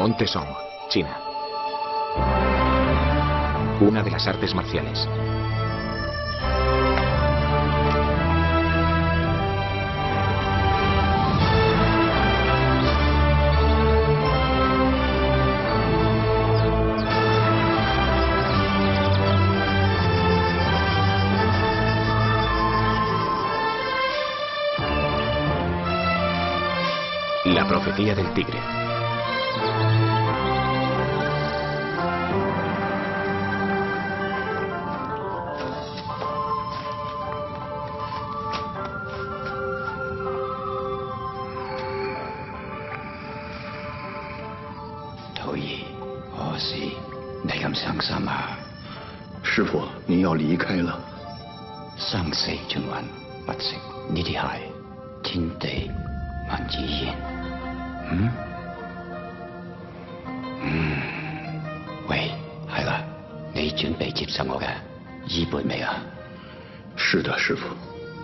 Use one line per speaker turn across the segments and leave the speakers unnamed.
Monte Song, China. Una de las artes marciales. La profecía del tigre.
Toyi, 何事？你咁傷心啊？
師傅，你要離開了。
生死循環不息，呢啲係天地萬自然。喂，係啦，你準備接受我嘅衣缽未啊？
是的，師傅。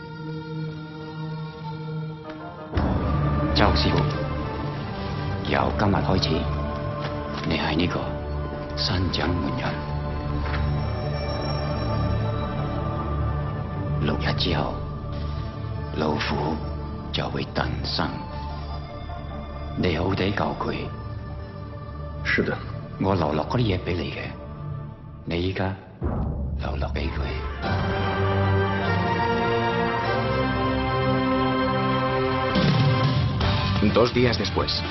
周師傅，由今日開始，你係呢個新掌門人。6日之後，老虎就會誕生。你好地教佢。
是的。
我留落嗰啲嘢俾你嘅，你依家留落俾佢。
2 días después.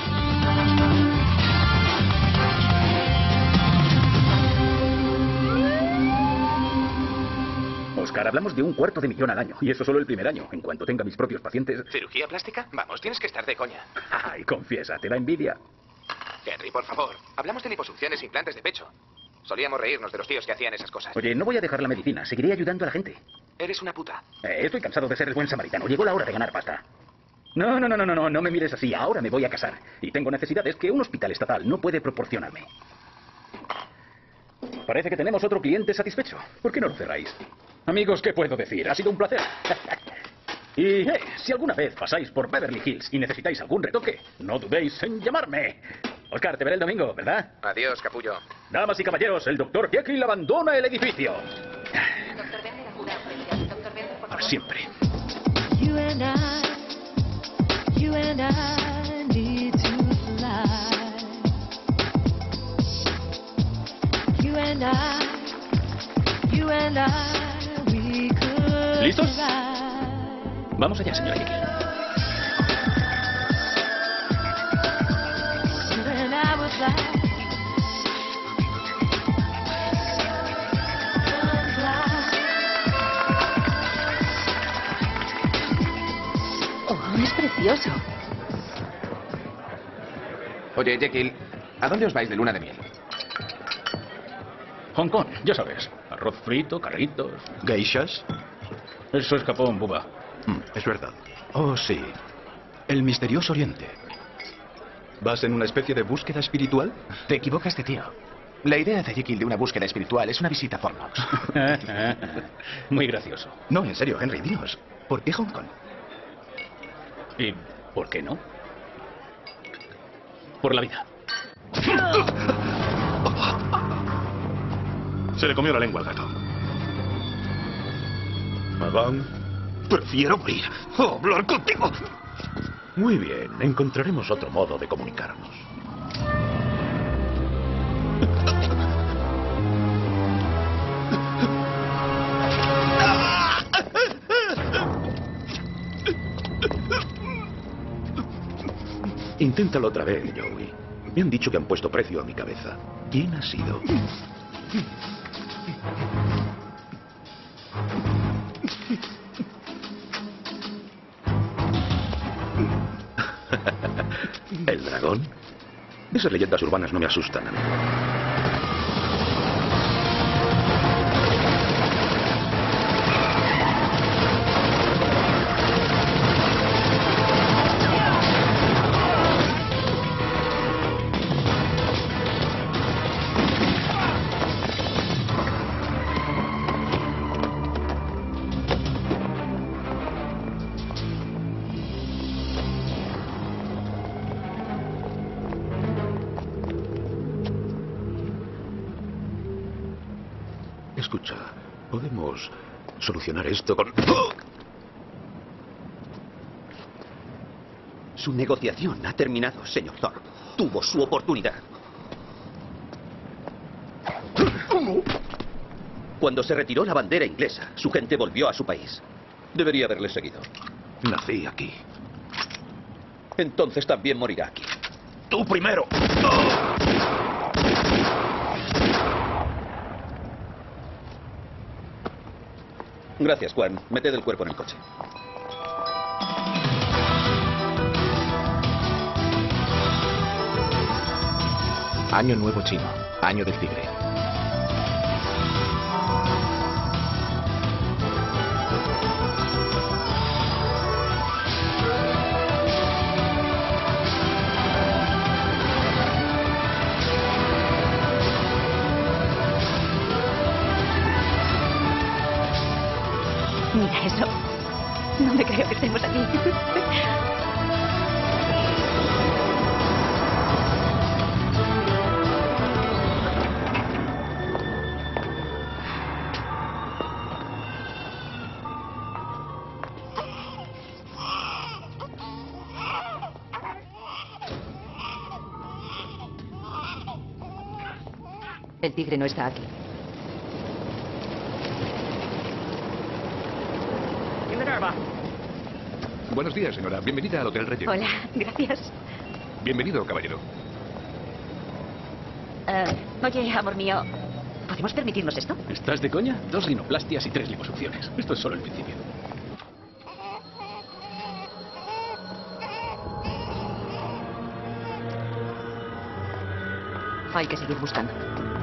Oscar, hablamos de $250.000 al año. Y eso solo el primer año. En cuanto tenga mis propios pacientes...
¿Cirugía plástica? Vamos, tienes que estar de coña.
Ay, confiesa, ¿te da envidia?
Henry, por favor. Hablamos de liposucciones e implantes de pecho. Solíamos reírnos de los tíos que hacían esas cosas.
Oye, no voy a dejar la medicina. Seguiré ayudando a la gente.
Eres una puta.
Estoy cansado de ser el buen samaritano. Llegó la hora de ganar pasta. No me mires así. Ahora me voy a casar. Y tengo necesidades que un hospital estatal no puede proporcionarme. Parece que tenemos otro cliente satisfecho. ¿Por qué no lo cerráis? Amigos, ¿qué puedo decir? Ha sido un placer. Y, si alguna vez pasáis por Beverly Hills y necesitáis algún retoque, no dudéis en llamarme. Oscar, te veré el domingo, ¿verdad?
Adiós, capullo.
Damas y caballeros, el Dr. Jekyll abandona el edificio.
Doctor Ben, la autoridad. Doctor Ben, por
Para
favor.
siempre.
You and I need to fly. You and I, we could
¿Listos?
fly.
Vamos allá, señora Jekyll.
You and I will fly.
Oh, es precioso.
Oye, Jekyll, ¿a dónde os vais de luna de miel?
Hong Kong, ya sabes. Arroz frito, carritos.
¿Geishas?
Eso es Japón, buba.
Es verdad. Oh, sí. El misterioso Oriente. ¿Vas en una especie de búsqueda espiritual?
Te equivocaste, tío. La idea de Jekyll de una búsqueda espiritual es una visita a Fornox.
Muy gracioso.
No, en serio, Henry, dinos. ¿Por qué Hong Kong?
¿Y por qué no? Por la vida.
Se le comió la lengua al gato. Madame, prefiero morir o hablar contigo.
Muy bien, encontraremos otro modo de comunicarnos. Inténtalo otra vez, Joey. Me han dicho que han puesto precio a mi cabeza. ¿Quién ha sido? ¿El dragón? Esas leyendas urbanas no me asustan a mí. Escucha, podemos solucionar esto con...
Su negociación ha terminado, señor Thorpe. Tuvo su oportunidad.
¿Cómo?
Cuando se retiró la bandera inglesa, su gente volvió a su país. Debería haberle seguido.
Nací aquí.
Entonces también morirá aquí.
¡Tú primero!
Gracias, Juan. Meted el cuerpo en el coche.
Año Nuevo Chino. Año del Tigre.
Mira eso. No me creo que estemos aquí. El tigre no está aquí.
Buenos días, señora. Bienvenida al Hotel Relleno.
Hola, gracias.
Bienvenido, caballero.
Oye, amor mío, ¿podemos permitirnos esto?
¿Estás de coña? 2 rinoplastias y 3 liposucciones. Esto es solo el principio.
Hay que seguir buscando.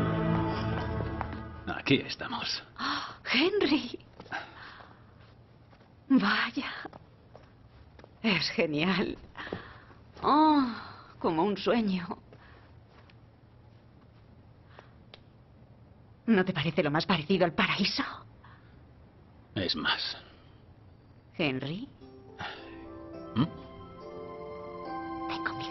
Aquí estamos.
¡Oh, Henry! Vaya. Es genial. Oh, como un sueño. ¿No te parece lo más parecido al paraíso?
Es más.
Henry.
¿Mm?
Ven conmigo.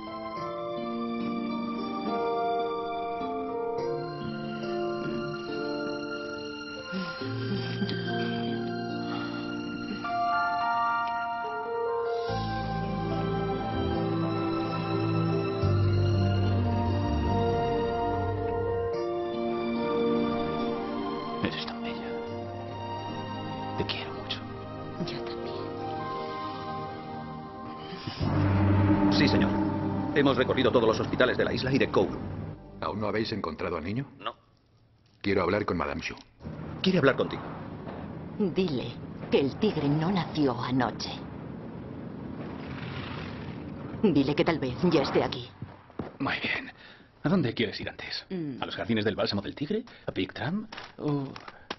Eres tan bella. Te quiero mucho.
Yo también.
Sí, señor. Hemos recorrido todos los hospitales de la isla y de Kowloon.
¿Aún no habéis encontrado al niño?
No.
Quiero hablar con Madame Xu.
Quiere hablar contigo.
Dile que el tigre no nació anoche. Dile que tal vez ya esté aquí.
Muy bien. ¿A dónde quieres ir antes? ¿A los jardines del Bálsamo del Tigre? ¿A Big Tram? ¿O...?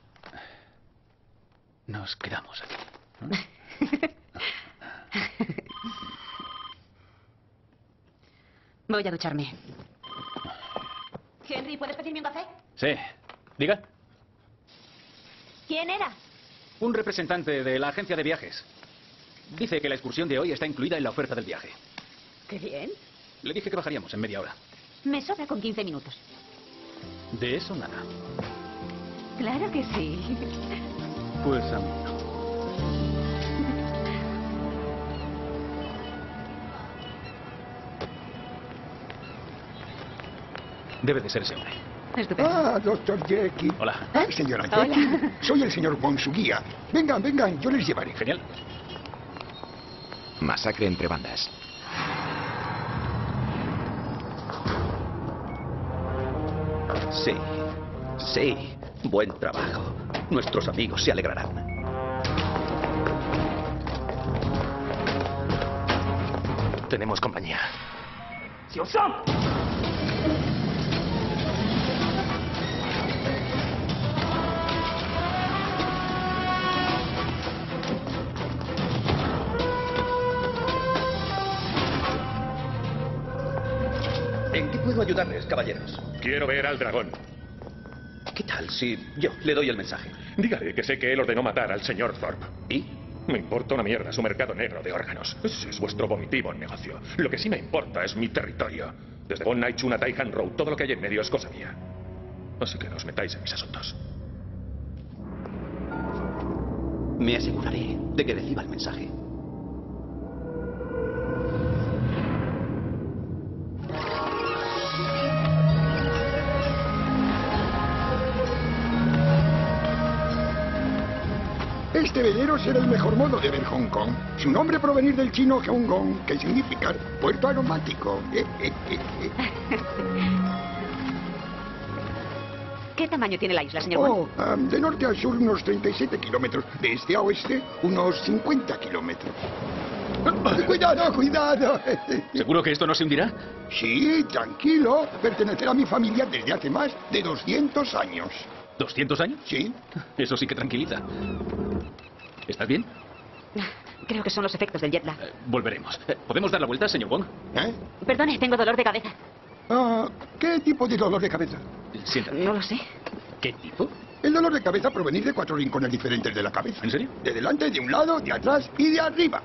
Nos quedamos aquí.
Voy a ducharme. Henry, ¿puedes pedirme un café?
Sí. Diga.
¿Quién era?
Un representante de la agencia de viajes. Dice que la excursión de hoy está incluida en la oferta del viaje.
Qué bien.
Le dije que bajaríamos en media hora.
Me sobra con 15 minutos.
De eso nada.
Claro que sí.
Pues a mí no. Debe de ser ese hombre.
Estupendo.
Ah, doctor Jekyll.
Hola.
Señora
Hola.
Jekyll. Soy el señor Bond, su guía. Vengan, vengan, yo les llevaré.
Genial.
Masacre entre bandas.
Sí. Sí. Buen trabajo. Nuestros amigos se alegrarán.
Tenemos compañía.
¿En qué puedo ayudarles, caballeros?
Quiero ver al dragón.
¿Qué tal si yo le doy el mensaje?
Dígale que sé que él ordenó matar al señor Thorpe.
¿Y?
Me importa una mierda su mercado negro de órganos. Ese es vuestro vomitivo negocio. Lo que sí me importa es mi territorio. Desde Bon Nai Chun a Taihan Road, todo lo que hay en medio es cosa mía. Así que no os metáis en mis asuntos.
Me aseguraré de que reciba el mensaje.
Este velero será el mejor modo de ver Hong Kong. Su nombre provenir del chino Hong Kong, que significa puerto aromático.
¿Qué tamaño tiene la isla, señor Wong?
De norte a sur unos 37 kilómetros. De este a oeste unos 50 kilómetros. ¡Cuidado, cuidado!
¿Seguro que esto no se hundirá?
Sí, tranquilo. Pertenecerá a mi familia desde hace más de 200 años.
¿200 años?
Sí.
Eso sí que tranquiliza. ¿Estás bien?
Creo que son los efectos del jet lag.
Volveremos. ¿Podemos dar la vuelta, señor Wong?
Perdone, tengo dolor de cabeza.
¿Qué tipo de dolor de cabeza?
Siéntate.
No lo sé.
¿Qué tipo?
El dolor de cabeza provenir de 4 rincones diferentes de la cabeza.
¿En serio?
De delante, de un lado, de atrás y de arriba.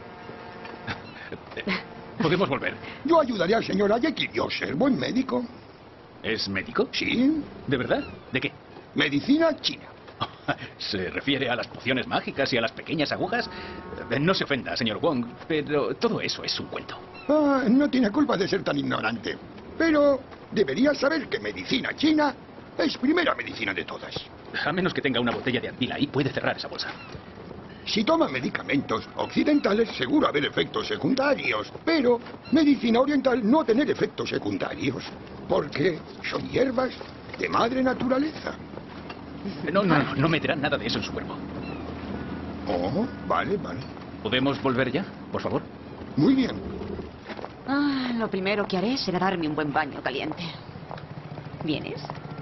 Podemos volver.
Yo ayudaré al señor Ayeki. Yo ser buen médico.
¿Es médico?
Sí.
¿De verdad? ¿De qué?
Medicina china.
¿Se refiere a las pociones mágicas y a las pequeñas agujas? No se ofenda, señor Wong, pero todo eso es un cuento.
No tiene culpa de ser tan ignorante. Pero debería saber que medicina china es primera medicina de todas.
A menos que tenga una botella de Advil ahí, puede cerrar esa bolsa.
Si toma medicamentos occidentales, seguro haber efectos secundarios. Pero medicina oriental no tener efectos secundarios. Porque son hierbas de madre naturaleza.
No meterán nada de eso en su cuerpo.
Oh, vale.
¿Podemos volver ya, por favor?
Muy bien.
Lo primero que haré será darme un buen baño caliente. ¿Vienes?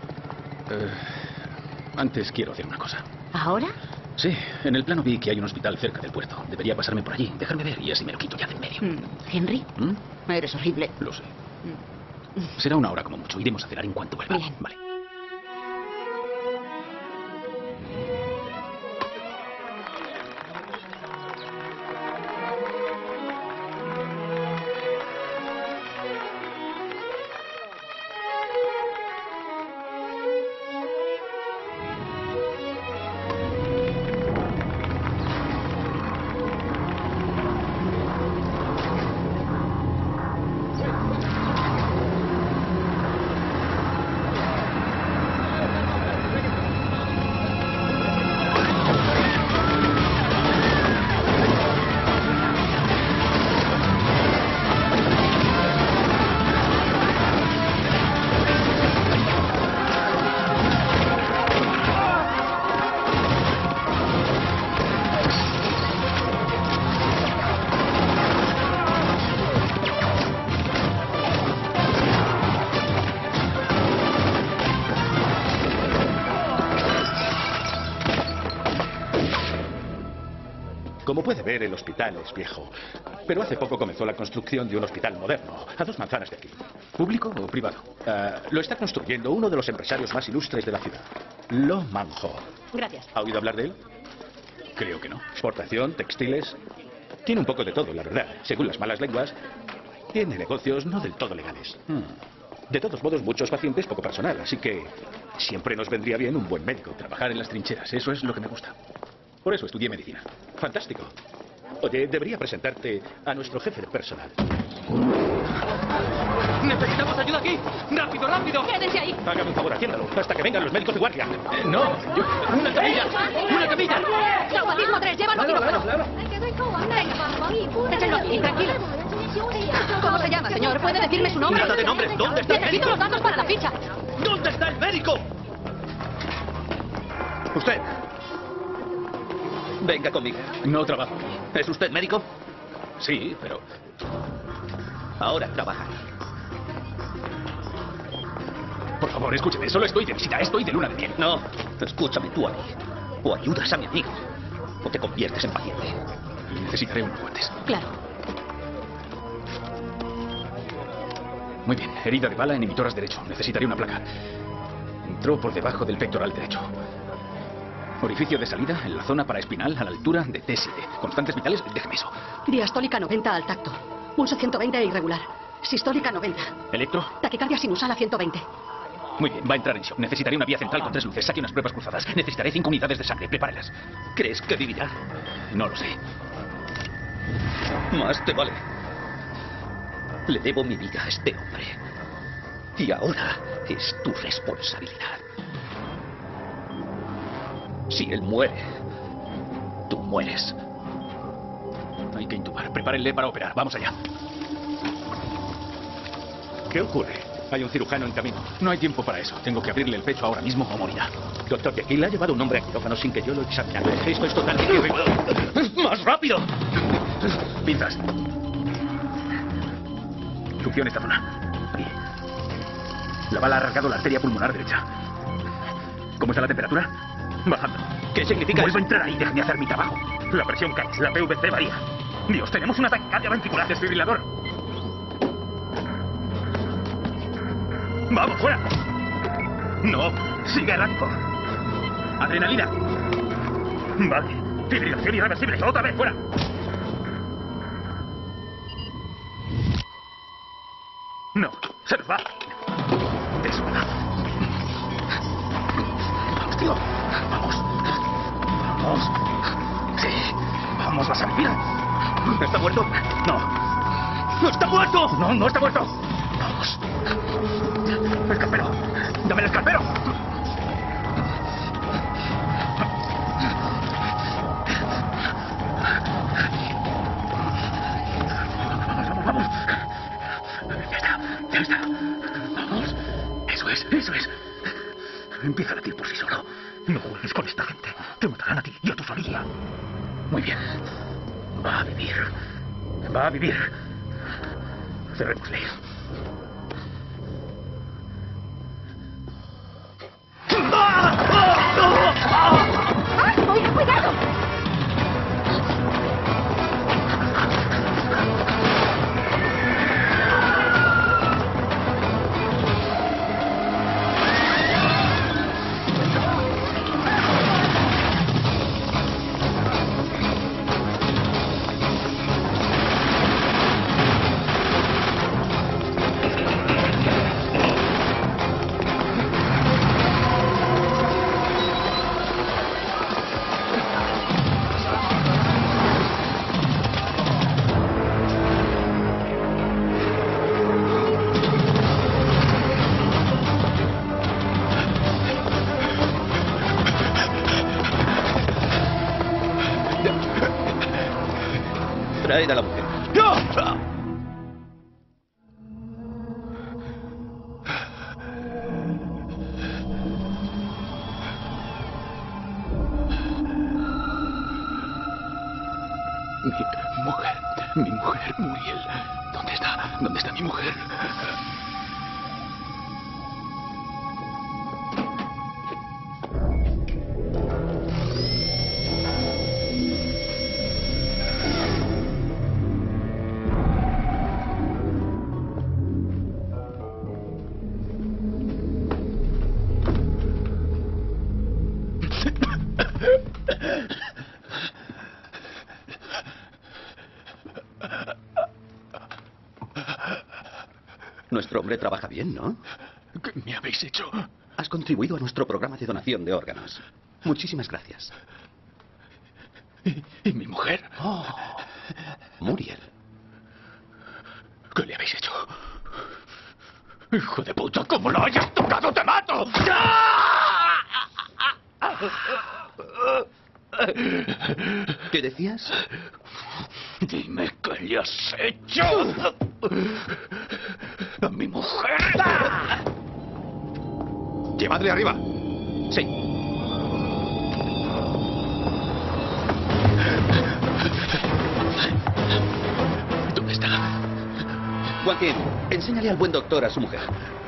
Antes quiero hacer una cosa.
¿Ahora?
Sí, en el plano vi que hay un hospital cerca del puerto. Debería pasarme por allí, dejarme ver y así me lo quito ya de en medio.
¿Henry? Eres horrible.
Lo sé. Será una hora como mucho. Iremos a cenar en cuanto vuelva.
Bien.
Vale.
Como puede ver, el hospital es viejo. Pero hace poco comenzó la construcción de un hospital moderno, a 2 manzanas de aquí.
¿Público o privado?
Lo está construyendo uno de los empresarios más ilustres de la ciudad, Lo Manjo.
Gracias.
¿Ha oído hablar de él?
Creo que no.
Exportación, textiles. Tiene un poco de todo, la verdad. Según las malas lenguas, tiene negocios no del todo legales. De todos modos, muchos pacientes, poco personal, así que siempre nos vendría bien un buen médico.
Trabajar en las trincheras, eso es lo que me gusta. Por eso estudié medicina.
Fantástico. Oye, debería presentarte a nuestro jefe de personal.
¡Necesitamos ayuda aquí! ¡Rápido, rápido!
¡Quédense ahí!
Hágame un favor, haciéndolo, hasta que vengan los médicos de guardia.
No,
¡Una camilla! ¡Una camilla!
¡Traumatismo 3! ¡Llévalo aquí, quirófano! Échenlo aquí, tranquilo. ¿Cómo se llama, señor? ¿Puede decirme su nombre?
Nada de nombres. ¿Dónde está el
Necesito
médico?
los datos para la ficha.
¿Dónde está el médico? Usted. Venga conmigo.
No trabajo.
¿Es usted médico?
Sí, pero...
Ahora trabaja.
Por favor, escúcheme. Solo estoy de visita. Estoy de luna de miel.
No, escúchame tú a mí. O ayudas a mi amigo, o te conviertes en paciente.
Necesitaré unos guantes.
Claro.
Muy bien. Herida de bala en emitoras derecho. Necesitaré una placa. Entró por debajo del pectoral derecho. Orificio de salida en la zona paraespinal a la altura de T7. Constantes vitales, déjeme eso.
Diastólica 90 al tacto. Pulso 120 e irregular. Sistólica 90.
¿Electro?
Taquicardia sinusal a 120.
Muy bien, va a entrar en shock. Necesitaré una vía central con 3 luces. Saque unas pruebas cruzadas. Necesitaré 5 unidades de sangre. Prepárelas.
¿Crees que vivirá?
No lo sé.
Más te vale. Le debo mi vida a este hombre. Y ahora es tu responsabilidad. Si él muere, tú mueres.
Hay que intubar. Prepárenle para operar. Vamos allá.
¿Qué ocurre?
Hay un cirujano en camino. No hay tiempo para eso. Tengo que abrirle el pecho ahora mismo o morirá.
Doctor Jekyll ha llevado un hombre a quirófano sin que yo lo examinara. Esto es totalmente irregular.
¡Más rápido! Pinzas. Succiona esta zona. Ahí. La bala ha rasgado la arteria pulmonar derecha. ¿Cómo está la temperatura? Bajando.
¿Qué significa
Vuelvo
eso?
a entrar ahí. Déjenme hacer mi trabajo. La presión cae. La PVC varía. Dios, tenemos un ataque cardiovascular desfibrilador. ¡Vamos, fuera! No, sigue el acto. Adrenalina. Vale. Fibrilación irreversible. Otra vez, fuera. No, se nos va. Eso. Vamos, tío. Vamos. Vamos. Sí. Vamos, vas a vivir.
¿Está muerto?
No. ¡No está muerto! No, no está muerto. Vamos. El carpero. Dame el carpero. Vamos. Ya está. Ya está. Vamos. Eso es. Empieza a latir por sí solo. No juegues con esta gente. Te matarán a ti y a tu familia. Muy bien. Va a vivir. Va a vivir. Cerrémosle.
¡Oiga, cuidado!
Traed a la mujer.
Mi mujer, Muriel. ¿Dónde está? ¿Dónde está mi mujer?
Nuestro hombre trabaja bien, ¿no?
¿Qué me habéis hecho?
Has contribuido a nuestro programa de donación de órganos. Muchísimas gracias.
¿Y mi mujer?
Oh, Muriel.
¿Qué le habéis hecho? Hijo de puta, como lo hayas tocado, te mato.
¿Qué decías?
Dime qué le has hecho a mi mujer. Llevadle arriba.
Sí.
¿Dónde está?
Joaquín, enséñale al buen doctor a su mujer.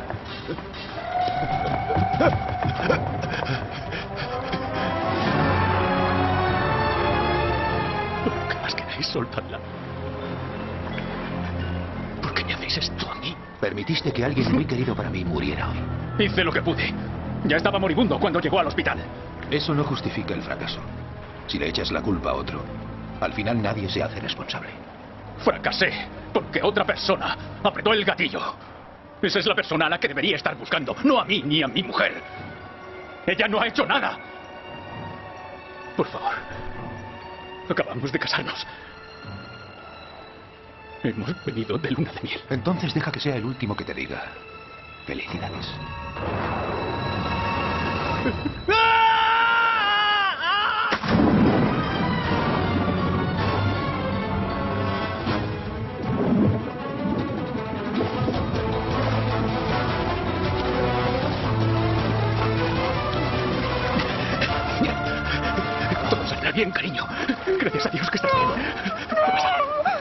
¿Qué más queréis? Soltadla. ¿Por qué me hacéis esto a mí?
Permitiste que alguien muy querido para mí muriera hoy.
Hice lo que pude. Ya estaba moribundo cuando llegó al hospital.
Eso no justifica el fracaso. Si le echas la culpa a otro, al final nadie se hace responsable.
Fracasé porque otra persona apretó el gatillo. Esa es la persona a la que debería estar buscando, no a mí ni a mi mujer. Ella no ha hecho nada. Por favor. Acabamos de casarnos. Hemos venido de luna de miel.
Entonces deja que sea el último que te diga. Felicidades.
Todo saldrá bien, cariño. Gracias a Dios que estás bien. ¿Qué pasa?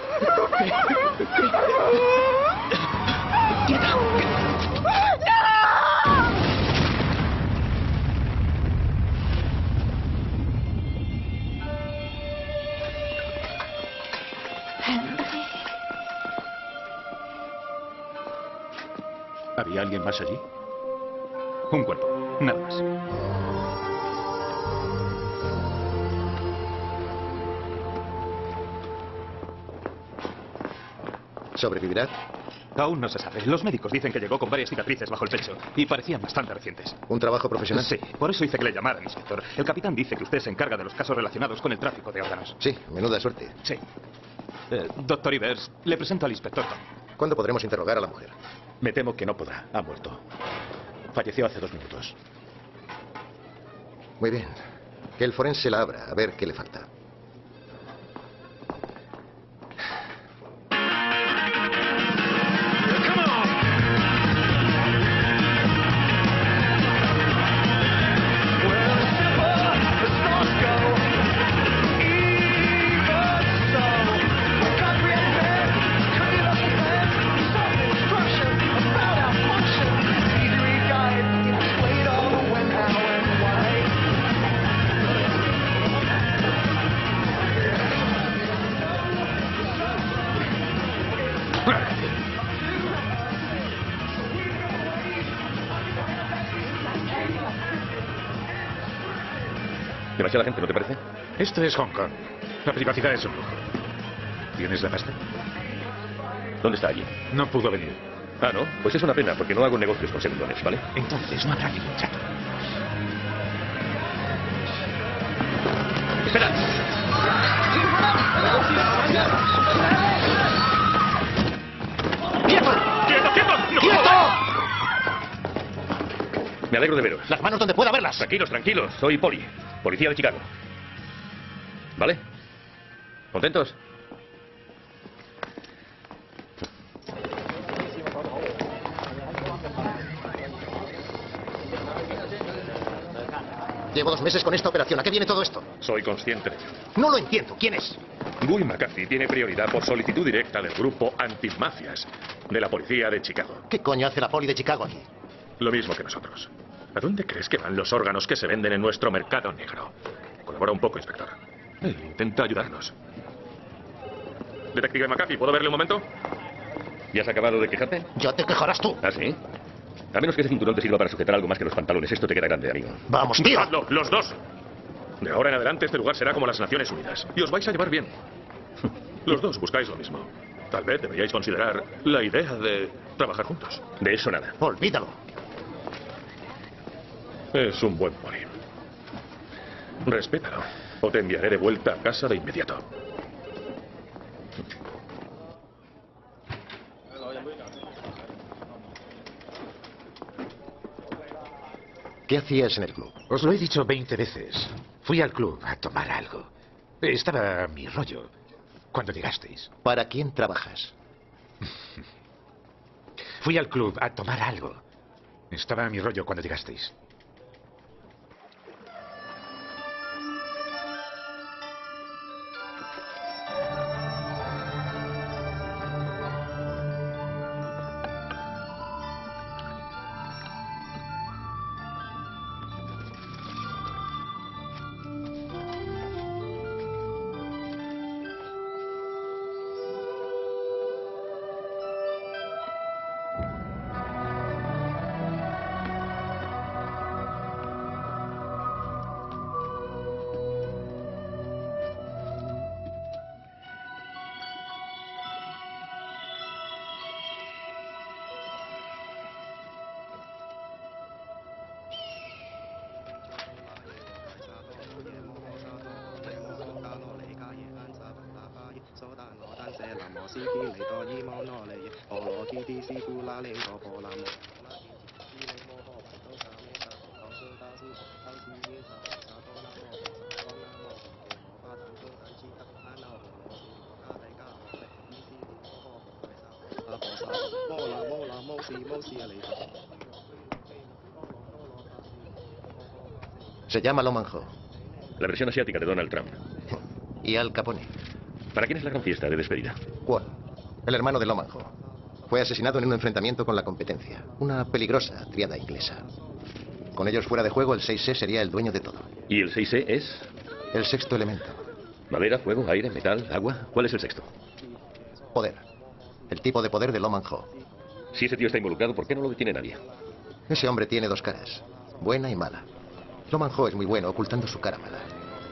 ¡Quieta!
¿Había alguien más allí? Un cuerpo, nada más.
¿Sobrevivirá?
Aún no se sabe. Los médicos dicen que llegó con varias cicatrices bajo el pecho y parecían bastante recientes.
¿Un trabajo profesional?
Sí, por eso hice que le llamaran, inspector. El capitán dice que usted se encarga de los casos relacionados con el tráfico de órganos.
Sí, menuda suerte.
Sí. Doctor Ivers, le presento al inspector Tom.
¿Cuándo podremos interrogar a la mujer?
Me temo que no podrá. Ha muerto. Falleció hace 2 minutos.
Muy bien. Que el forense la abra, a ver qué le falta.
Demasiada gente, ¿no te parece?
Esto es Hong Kong. La privacidad es un lujo. ¿Tienes la pasta?
¿Dónde está allí?
No pudo venir.
Ah, ¿no? Pues es una pena, porque no hago negocios con segundones, ¿vale?
Entonces no habrá ningún trato.
¡Espera!
¡Quieto! ¡Quieto, quieto! ¡No! ¡Quieto!
Me alegro de veros.
Las manos donde pueda verlas.
Tranquilos, tranquilos. Soy Poli, policía de Chicago. ¿Vale? ¿Contentos?
Llevo 2 meses con esta operación. ¿A qué viene todo esto?
Soy consciente de ello.
No lo entiendo. ¿Quién es?
Guy McCarthy tiene prioridad por solicitud directa del grupo antimafias de la policía de Chicago.
¿Qué coño hace la poli de Chicago aquí?
Lo mismo que nosotros. ¿A dónde crees que van los órganos que se venden en nuestro mercado negro? Colabora un poco, inspector. Intenta ayudarnos. Detective McCarthy, ¿puedo verle un momento? ¿Ya has acabado de quejarte?
Ya te quejarás tú.
¿Ah, sí? A menos que ese cinturón te sirva para sujetar algo más que los pantalones. Esto te queda grande, amigo.
Vamos, tío.
¡Hazlo, los dos! De ahora en adelante este lugar será como las Naciones Unidas. Y os vais a llevar bien. Los dos buscáis lo mismo. Tal vez deberíais considerar la idea de trabajar juntos. De eso nada.
Olvídalo.
Es un buen poli. Respétalo, o te enviaré de vuelta a casa de inmediato.
¿Qué hacías en el club?
Os lo he dicho 20 veces. Fui al club a tomar algo. Estaba a mi rollo cuando llegasteis.
¿Para quién trabajas?
Fui al club a tomar algo. Estaba a mi rollo cuando llegasteis.
Se llama Lo Manjo.
La versión asiática de Donald Trump.
Y Al Capone.
¿Para quién es la gran fiesta de despedida?
Kwon, el hermano de Lo Manjo. Fue asesinado en un enfrentamiento con la competencia. Una peligrosa triada inglesa. Con ellos fuera de juego, el 6C sería el dueño de todo.
¿Y el 6C es?
El sexto elemento.
¿Madera, fuego, aire, metal, agua? ¿Cuál es el sexto?
Poder. El tipo de poder de Lo Manjo.
Si ese tío está involucrado, ¿por qué no lo detiene nadie?
Ese hombre tiene dos caras. Buena y mala. Lo Manjo es muy bueno ocultando su cara mala.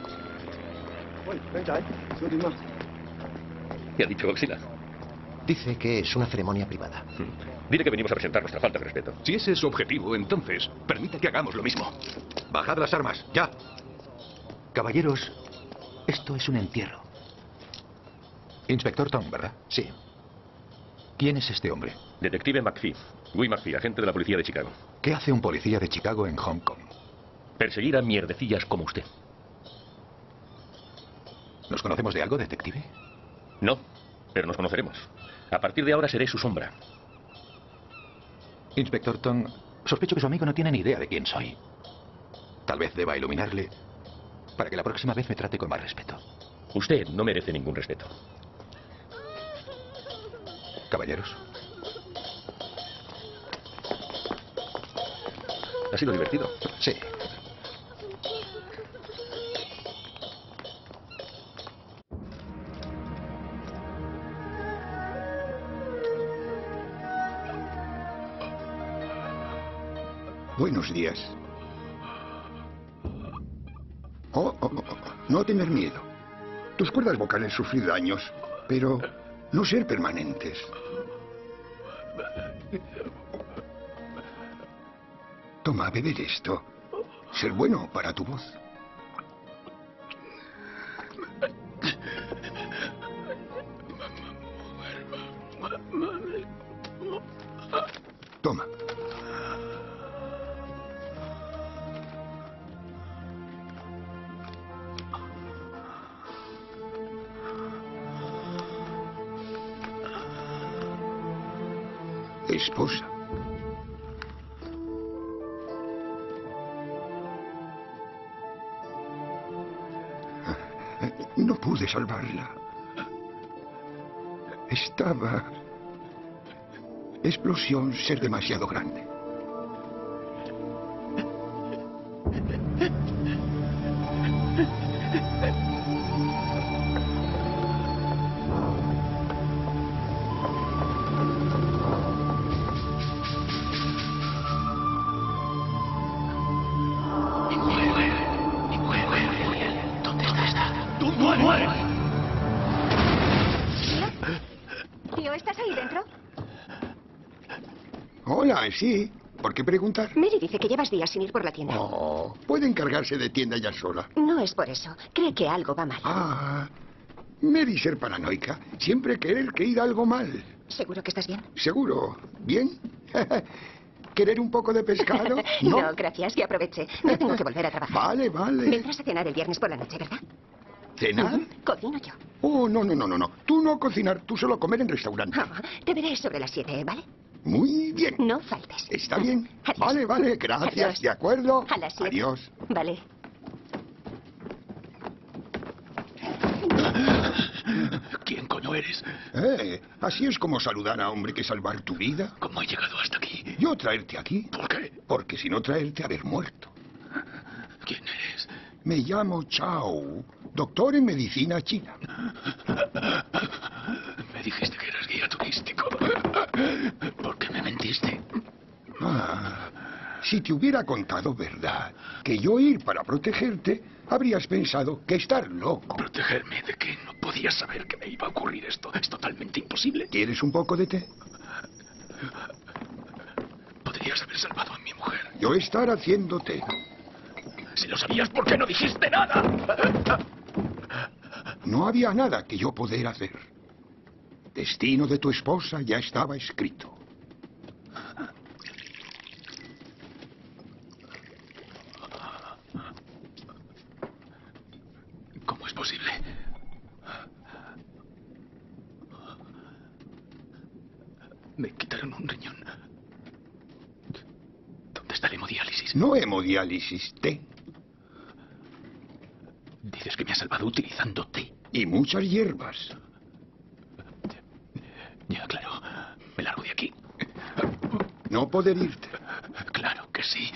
¿Qué ha dicho Godzilla?
Dice que es una ceremonia privada.
Dile que venimos a presentar nuestra falta de respeto.
Si ese es su objetivo, entonces permite que hagamos lo mismo.
Bajad las armas, ya.
Caballeros, esto es un entierro. Inspector Tom, ¿verdad?
Sí.
¿Quién es este hombre?
Detective McPhee. Guy McPhee, agente de la policía de Chicago.
¿Qué hace un policía de Chicago en Hong Kong?
Perseguir a mierdecillas como usted.
¿Nos conocemos de algo, detective?
No, pero nos conoceremos. A partir de ahora seré su sombra.
Inspector Tom, sospecho que su amigo no tiene ni idea de quién soy. Tal vez deba iluminarle para que la próxima vez me trate con más respeto.
Usted no merece ningún respeto.
Caballeros.
¿Ha sido divertido?
Sí.
Buenos días. No tener miedo. Tus cuerdas vocales sufrir daños, pero no ser permanentes. Toma, beber esto. Ser bueno para tu voz. Toma. Esposa. No pude salvarla. Estaba... Explosión ser demasiado grande.
¿Dónde está?
¡Tú mueres!
Tío, ¿estás ahí dentro?
Hola, sí. ¿Por qué preguntar?
Mary dice que llevas días sin ir por la tienda.
Oh, puede encargarse de tienda ella sola.
No es por eso. Cree que algo va mal.
Ah, Mary ser paranoica. Siempre querer que ir algo mal.
¿Seguro que estás bien?
¿Seguro? ¿Bien? ¿Querer un poco de pescado?
No, gracias, que aproveche. No tengo que volver a trabajar.
Vale, vale.
Vendrás a cenar el viernes por la noche, ¿verdad?
¿Cenar?
Cocino yo.
Oh, no. Tú no cocinar, tú solo comer en restaurante.
Te veré sobre las 7, ¿vale?
Muy bien.
No faltes.
Está bien.
Adiós.
Vale, gracias.
Adiós.
De acuerdo.
A las 7.
Adiós.
Vale.
¿Quién coño eres?
Así es como saludar a hombre que salvar tu vida.
¿Cómo he llegado hasta aquí?
Yo traerte aquí.
¿Por qué?
Porque si no traerte, haber muerto.
¿Quién eres?
Me llamo Chao, doctor en medicina china.
Me dijiste que eras guía turístico. ¿Por qué me mentiste?
Si te hubiera contado verdad, que yo ir para protegerte, habrías pensado que estar loco.
¿Protegerme de qué? No podías saber que me iba a ocurrir esto. Es totalmente imposible.
¿Quieres un poco de té?
Podrías haber salvado a mi mujer.
Yo estar haciendo té.
Si lo sabías, ¿por qué no dijiste nada?
No había nada que yo pudiera hacer. destino de tu esposa ya estaba escrito.
¿Cómo es posible? Me quitaron un riñón. ¿Dónde está la hemodiálisis?
No hemodiálisis, té.
Dices que me has salvado utilizando té.
Y muchas hierbas.
Ya, claro. Me largo de aquí.
No poder irte.
Claro que sí.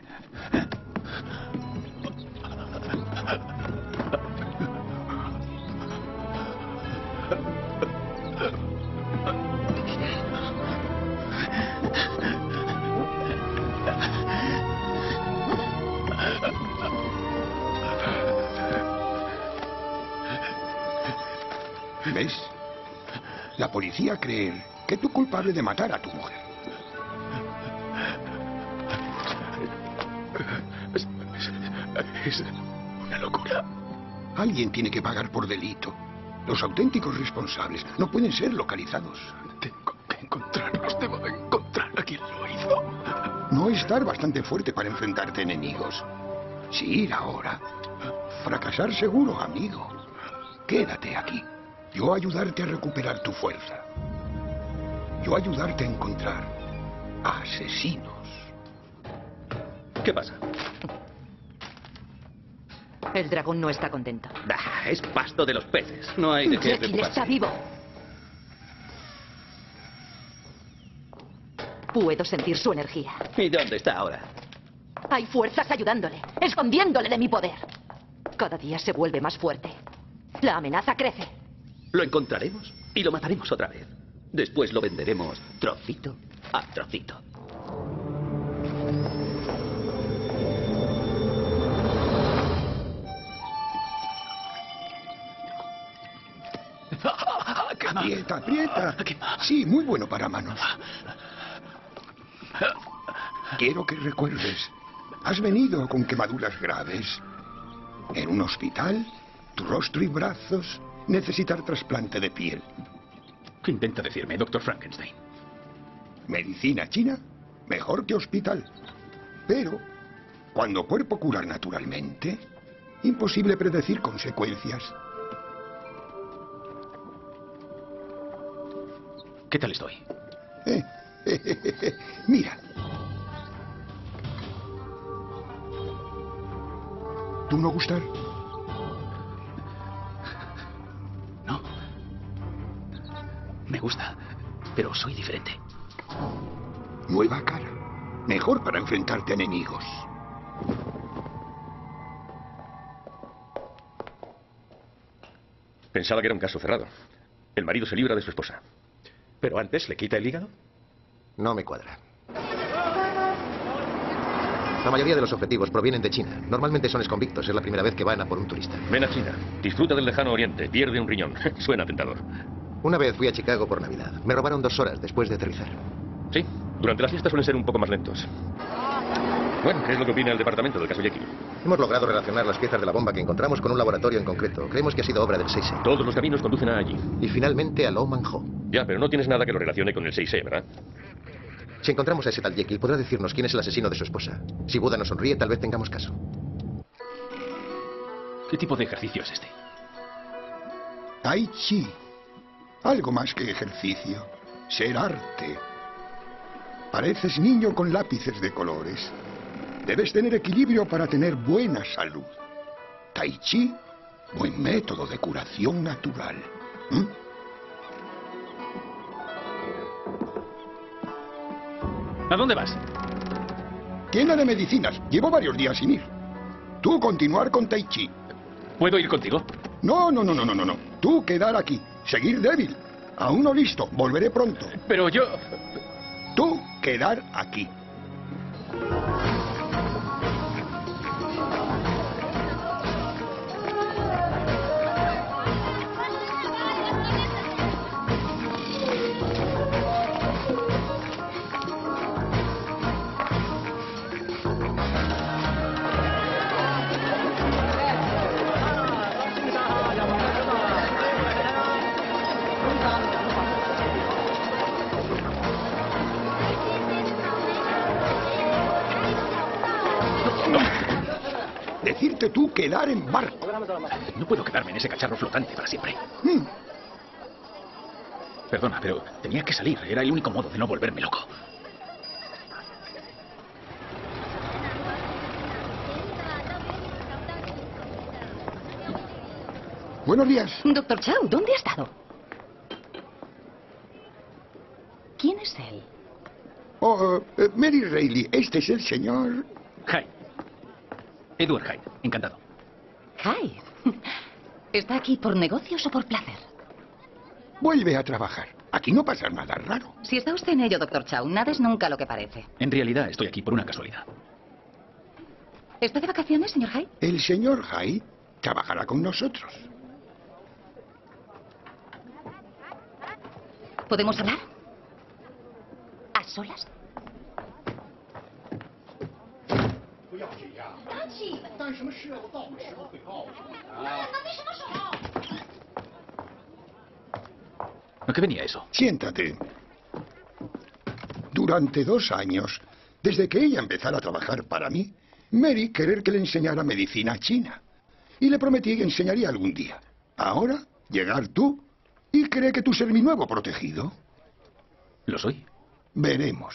¿Ves? La policía cree que tú culpable de matar a tu mujer.
Es una locura.
Alguien tiene que pagar por delito. Los auténticos responsables no pueden ser localizados.
Tengo que encontrarlos. Debo encontrar a quien lo hizo.
No estar bastante fuerte para enfrentarte a enemigos. Si ir ahora, fracasar seguro, amigo. Quédate aquí. Yo ayudarte a recuperar tu fuerza. Yo ayudarte a encontrar a asesinos.
¿Qué pasa?
El dragón no está contento.
Es pasto de los peces. No hay de qué
Jekyll está
preocuparse.
vivo. Puedo sentir su energía.
¿Y dónde está ahora?
Hay fuerzas ayudándole, escondiéndole de mi poder. Cada día se vuelve más fuerte. La amenaza crece.
Lo encontraremos y lo mataremos otra vez. Después lo venderemos trocito a trocito.
Aprieta, aprieta. Sí, muy bueno para manos. Quiero que recuerdes, has venido con quemaduras graves. En un hospital, tu rostro y brazos necesitar trasplante de piel.
¿Qué intenta decirme, Dr. Frankenstein?
Medicina china, mejor que hospital. Pero, cuando cuerpo curar naturalmente, imposible predecir consecuencias.
¿Qué tal estoy?
Mira. ¿Tú no gustar?
No. Me gusta, pero soy diferente.
Nueva cara. Mejor para enfrentarte a enemigos.
Pensaba que era un caso cerrado. El marido se libra de su esposa.
¿Pero antes le quita el hígado?
No me cuadra. La mayoría de los objetivos provienen de China. Normalmente son exconvictos. Es la primera vez que van a por un turista.
Ven a China. Disfruta del lejano oriente. Pierde un riñón. Suena tentador.
Una vez fui a Chicago por Navidad. Me robaron 2 horas después de aterrizar.
Sí. Durante las fiestas suelen ser un poco más lentos. Bueno, ¿qué es lo que opina el departamento del caso Jekyll?
Hemos logrado relacionar las piezas de la bomba que encontramos con un laboratorio en concreto. Creemos que ha sido obra del 6E.
Todos los caminos conducen a allí.
Y finalmente a Lo Manjo.
Ya, pero no tienes nada que lo relacione con el 6E, ¿verdad?
Si encontramos a ese tal Jekyll, podrá decirnos quién es el asesino de su esposa. Si Buda nos sonríe, tal vez tengamos caso.
¿Qué tipo de ejercicio es este?
Tai Chi. Algo más que ejercicio. Ser arte. Pareces niño con lápices de colores. Debes tener equilibrio para tener buena salud. Tai Chi, buen método de curación natural.
¿A dónde vas?
Tienda de medicinas. Llevo varios días sin ir. Tú continuar con Tai Chi.
¿Puedo ir contigo?
No. Tú quedar aquí. Seguir débil. Aún no listo. Volveré pronto.
Pero yo...
Tú quedar aquí. quedar en barco.
No puedo quedarme en ese cacharro flotante para siempre. Perdona, pero tenía que salir. Era el único modo de no volverme loco.
Buenos días.
Doctor Chow, ¿dónde ha estado? ¿Quién es él?
Oh, Mary Reilly, este es el señor...
Hyde. Edward Hyde, encantado.
Hyde. ¿Está aquí por negocios o por placer?
Vuelve a trabajar. Aquí no pasa nada raro.
Si está usted en ello, doctor Chow, nada es nunca lo que parece.
En realidad estoy aquí por una casualidad.
¿Está de vacaciones, señor Hyde?
El señor Hyde trabajará con nosotros.
¿Podemos hablar? ¿A solas?
¿A qué venía eso?
Siéntate. Durante 2 años, desde que ella empezara a trabajar para mí, Mary querer que le enseñara medicina china. Y le prometí que enseñaría algún día. Ahora, llegar tú y cree que tú ser mi nuevo protegido.
¿Lo soy?
Veremos.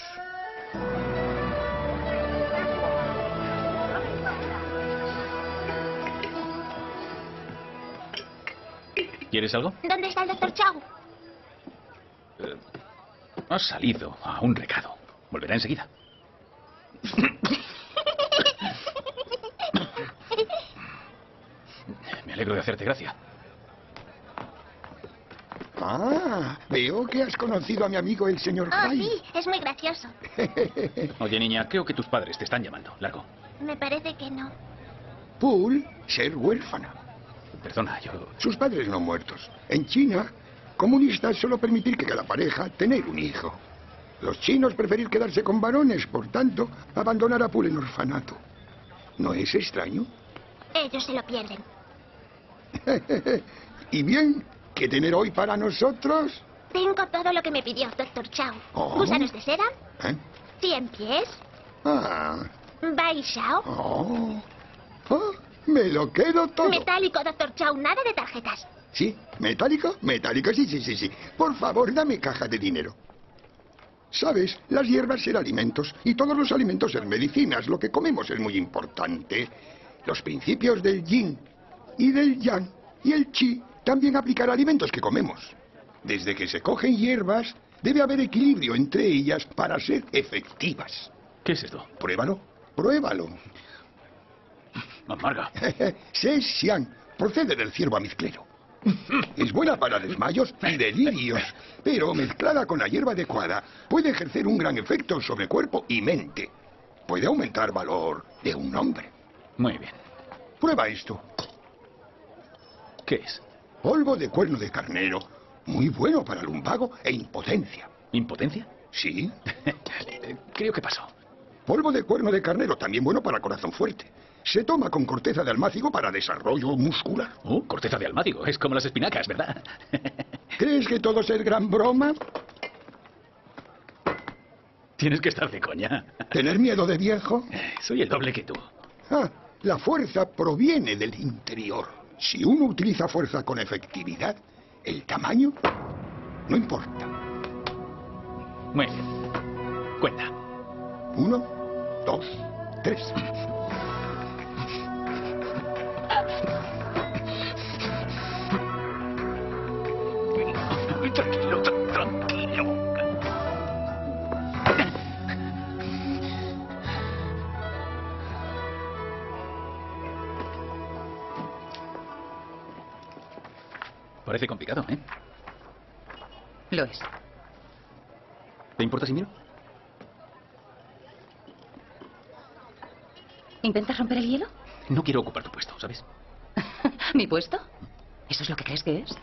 ¿Quieres algo?
¿Dónde está el doctor Chow?
Ha salido a un recado. Volverá enseguida. Me alegro de hacerte gracia.
Ah, veo que has conocido a mi amigo el señor
Oh,
Hyde.
sí, es muy gracioso.
Oye, niña, creo que tus padres te están llamando. Largo.
Me parece que no.
Poole, ser huérfana.
Perdona, yo...
Sus padres no muertos. En China, comunistas solo permitir que cada pareja tener un hijo. Los chinos preferir quedarse con varones, por tanto, abandonar a Poole en orfanato. ¿No es extraño?
Ellos se lo pierden.
¿Y bien? ¿Qué tener hoy para nosotros?
Tengo todo lo que me pidió doctor Chow.
Oh.
Gusanos de seda,
¿Eh?
100 pies,
Ah.
Bai Shao,
Oh. Oh, me lo quedo todo.
metálico, doctor Chow, nada de tarjetas.
¿Sí? ¿Metálico? Metálico, sí. Por favor, dame caja de dinero. ¿Sabes? Las hierbas ser alimentos y todos los alimentos ser medicinas. Lo que comemos es muy importante. Los principios del yin y del yang y el chi también aplicar a alimentos que comemos. Desde que se cogen hierbas, debe haber equilibrio entre ellas para ser efectivas.
¿Qué es esto?
Pruébalo, pruébalo.
Amarga.
Se xiang, procede del ciervo amizclero. Es buena para desmayos y delirios, pero mezclada con la hierba adecuada puede ejercer un gran efecto sobre cuerpo y mente. Puede aumentar valor de un hombre.
Muy bien.
Prueba esto.
¿Qué es?
Polvo de cuerno de carnero, muy bueno para lumbago e impotencia.
¿Impotencia?
Sí.
Creo que pasó.
Polvo de cuerno de carnero, también bueno para corazón fuerte. Se toma con corteza de almácigo para desarrollo muscular.
Corteza de almácigo. Es como las espinacas, ¿verdad?
¿Crees que todo es gran broma?
Tienes que estar de coña.
¿Tener miedo de viejo?
Soy el doble que tú.
Ah, la fuerza proviene del interior. Si uno utiliza fuerza con efectividad, el tamaño no importa.
Muy bien. Cuenta.
1, 2, 3.
Tranquilo, tranquilo. Parece complicado, ¿eh?
Lo es.
¿Te importa si miro?
¿Intentas romper el hielo?
No quiero ocupar tu puesto, ¿sabes?
¿Mi puesto? ¿Eso es lo que crees que es?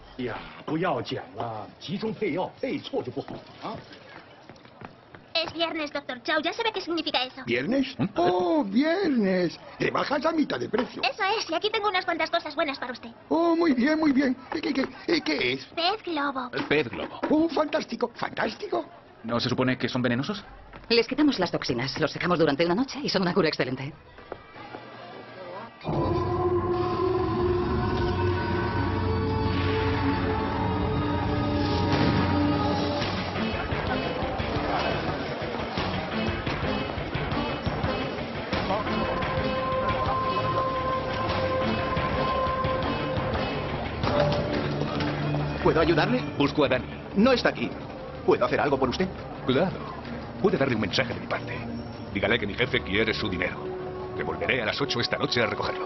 Es viernes, doctor Chow. Ya sabe qué significa eso.
¿Viernes? ¡Oh, viernes! Te bajas a mitad de precio.
Eso es, y aquí tengo unas cuantas cosas buenas para usted.
Oh, muy bien, muy bien. ¿Qué es?
Pez globo.
Pez globo.
Oh, fantástico, fantástico.
¿No se supone que son venenosos?
Les quitamos las toxinas, los secamos durante una noche y son una cura excelente.
¿Puedo ayudarle?
Busco a Dani.
No está aquí. ¿Puedo hacer algo por usted?
Claro. Puede darle un mensaje de mi parte. Dígale que mi jefe quiere su dinero. Que volveré a las 8 esta noche a recogerlo.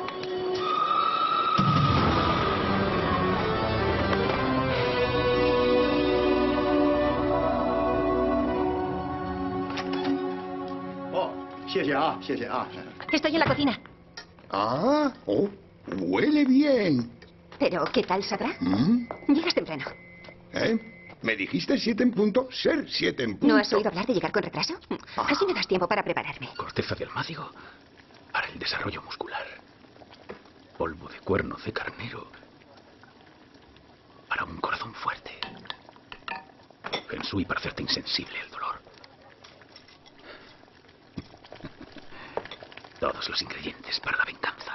Estoy en la cocina.
Ah, oh, huele bien.
Pero, ¿qué tal sabrá? Llegas temprano.
¿Me dijiste 7 en punto? Ser 7 en punto.
¿No has oído hablar de llegar con retraso? Así me das tiempo para prepararme.
Corteza de almácigo para el desarrollo muscular. Polvo de cuerno de carnero para un corazón fuerte. Feng Shui para hacerte insensible al dolor. Todos los ingredientes para la venganza.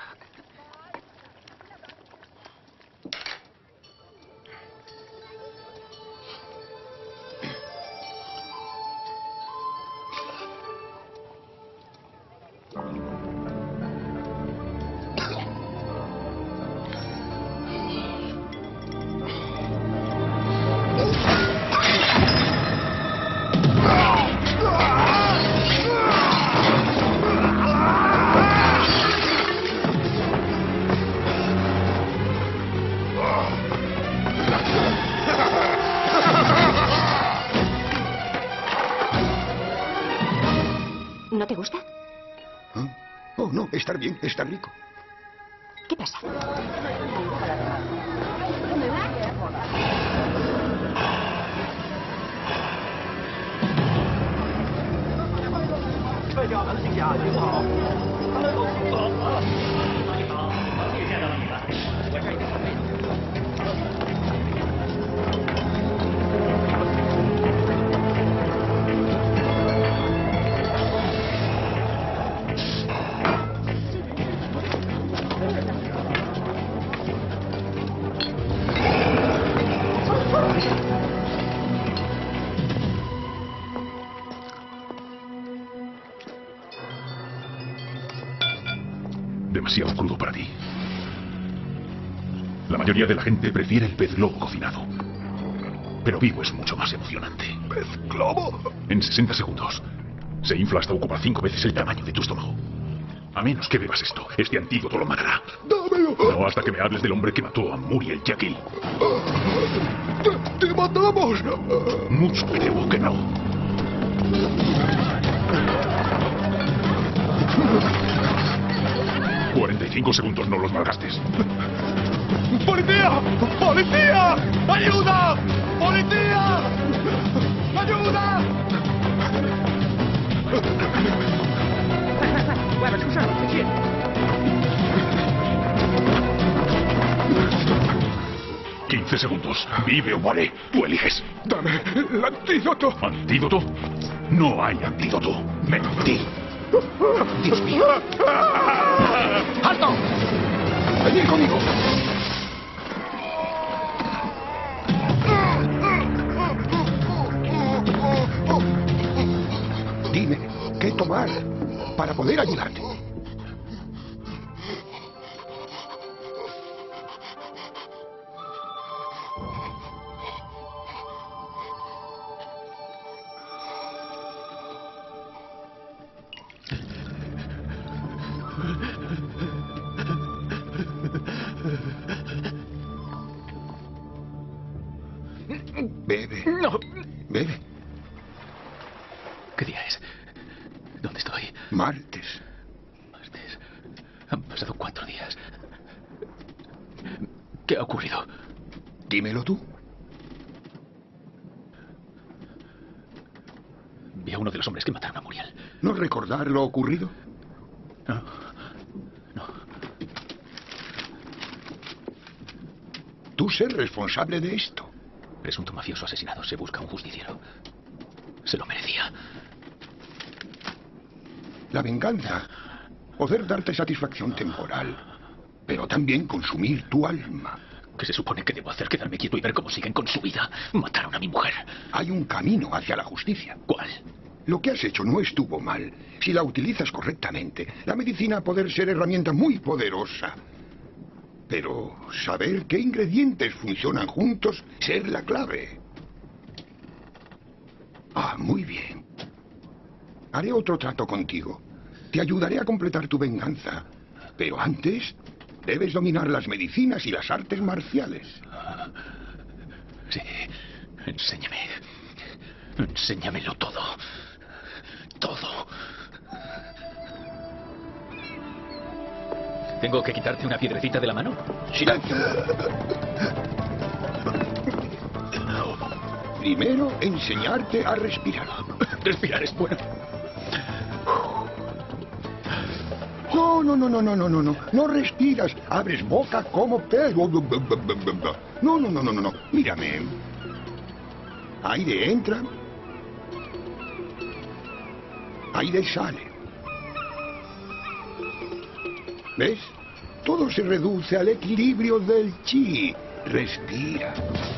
¿No te gusta?
Oh, no, está bien, está rico.
¿Qué pasa?
Demasiado crudo para ti. La mayoría de la gente prefiere el pez globo cocinado. Pero vivo es mucho más emocionante.
¿Pez globo?
En 60 segundos se infla hasta ocupar 5 veces el tamaño de tu estómago. A menos que bebas esto, este antídoto lo matará.
¡Dámelo!
No hasta que me hables del hombre que mató a Muriel Jekyll.
¡Te matamos!
Mucho me temo que no. ...45 segundos, no los malgastes.
¡Policía! ¡Policía! ¡Ayuda! ¡Policía! ¡Ayuda!
外边出事了，快去！
15 segundos. Vive o muere. Tú eliges.
Dame el antídoto.
¿Antídoto? No hay antídoto. Mentí.
Dios mío. ¡Alto! ¡Venid conmigo! Dime, ¿qué tomar para poder ayudarte? Bebe.
No.
Bebe.
¿Qué día es? ¿Dónde estoy?
Martes.
Martes. Han pasado 4 días. ¿Qué ha ocurrido?
Dímelo tú.
Vi a uno de los hombres que mataron a Muriel.
¿No recordar lo ocurrido?
No.
Tú ser responsable de esto.
Presunto mafioso asesinado. Se busca un justiciero. Se lo merecía.
La venganza. Poder darte satisfacción temporal. Pero también consumir tu alma.
¿Qué se supone que debo hacer? ¿Quedarme quieto y ver cómo siguen con su vida? Mataron a mi mujer.
Hay un camino hacia la justicia.
¿Cuál?
Lo que has hecho no estuvo mal. Si la utilizas correctamente, la medicina ha poder ser herramienta muy poderosa. Pero saber qué ingredientes funcionan juntos, ser la clave. Ah, muy bien. Haré otro trato contigo. Te ayudaré a completar tu venganza. Pero antes, debes dominar las medicinas y las artes marciales.
Sí. Enséñame. Enséñamelo todo. Todo. ¿Tengo que quitarte una piedrecita de la mano? Shira.
Primero, enseñarte a respirar.
Respirar es bueno.
No. No respiras. Abres boca como pez. No. Mírame. Aire entra. Aire sale. ¿Ves? Todo se reduce al equilibrio del chi. Respira.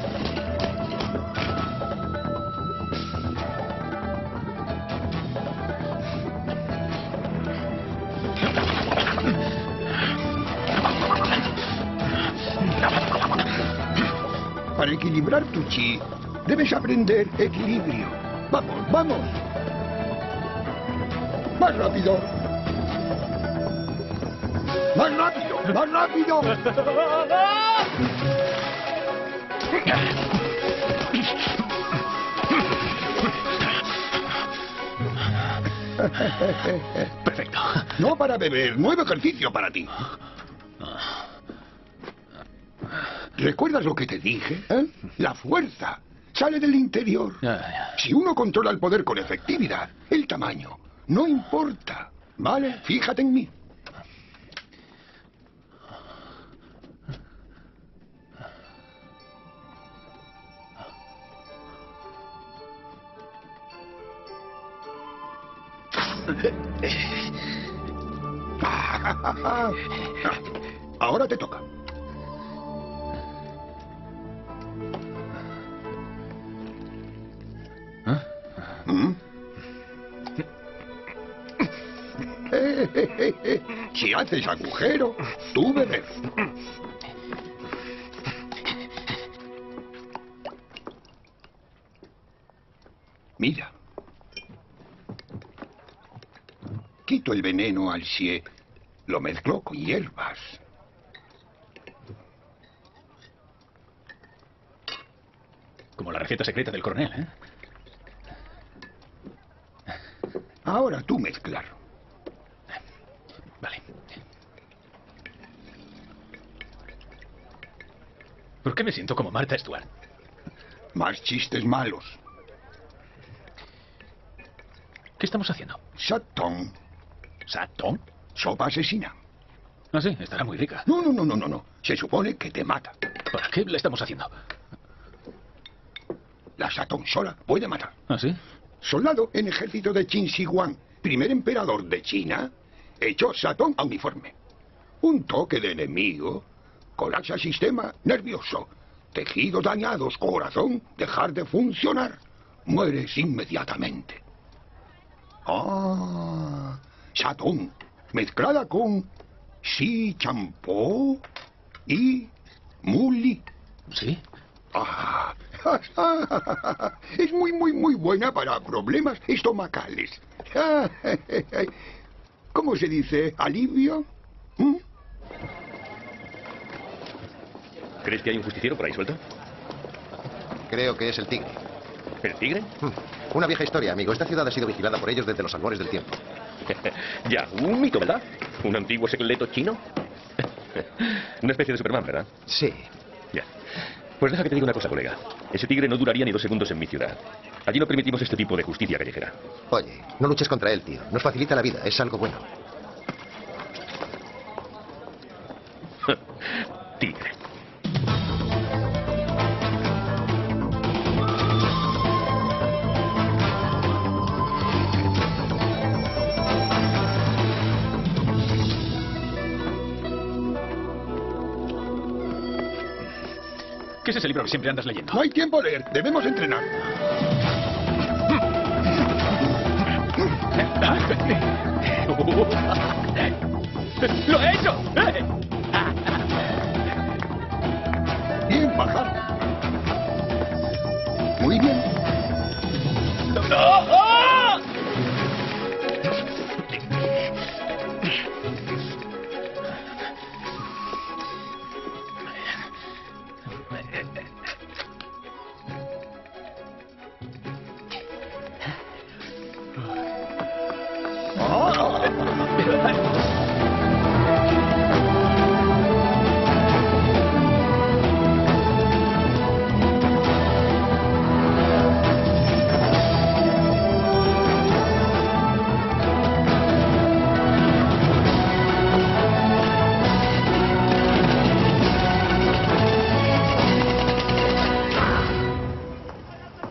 Para equilibrar tu chi, debes aprender equilibrio. Vamos. Más rápido. ¡Más rápido!
Perfecto.
No para beber, nuevo ejercicio para ti. ¿Recuerdas lo que te dije? La fuerza sale del interior. Si uno controla el poder con efectividad, el tamaño no importa. ¿Vale? Fíjate en mí. Ahora te toca. Si haces agujero, tú bebes. Mira. Quito el veneno al xie. Lo mezclo con hierbas.
Como la receta secreta del coronel, ¿eh?
Ahora tú mezclar.
Vale. ¿Por qué me siento como Martha Stewart?
Más chistes malos.
¿Qué estamos haciendo?
Satón.
¿Satón?
Sopa asesina.
Ah, sí, estará muy rica.
No. Se supone que te mata.
¿Para qué la estamos haciendo?
La Satón sola puede matar.
¿Ah, sí?
Soldado en ejército de Qin Shi Huang, primer emperador de China, echó Satón a uniforme. Un toque de enemigo colapsa sistema nervioso. Tejidos dañados, corazón, dejar de funcionar. Mueres inmediatamente. Ah, Satón, mezclada con Si Champó y Muli.
¿Sí?
Ah, es muy buena para problemas estomacales. ¿Cómo se dice? ¿Alivio?
¿Crees que hay un justiciero por ahí suelto?
Creo que es el tigre.
¿El tigre?
Una vieja historia, amigo. Esta ciudad ha sido vigilada por ellos desde los albores del tiempo.
Ya, un mito, ¿verdad? ¿Un antiguo secreto chino? Una especie de Superman, ¿verdad?
Sí.
Ya. Pues deja que te diga una cosa, colega. Ese tigre no duraría ni 2 segundos en mi ciudad. Allí no permitimos este tipo de justicia callejera.
Oye, no luches contra él, tío. Nos facilita la vida. Es algo bueno.
Tigre.
¿Qué es ese libro que siempre andas leyendo?
No hay tiempo a leer. Debemos entrenar.
¡Lo he hecho!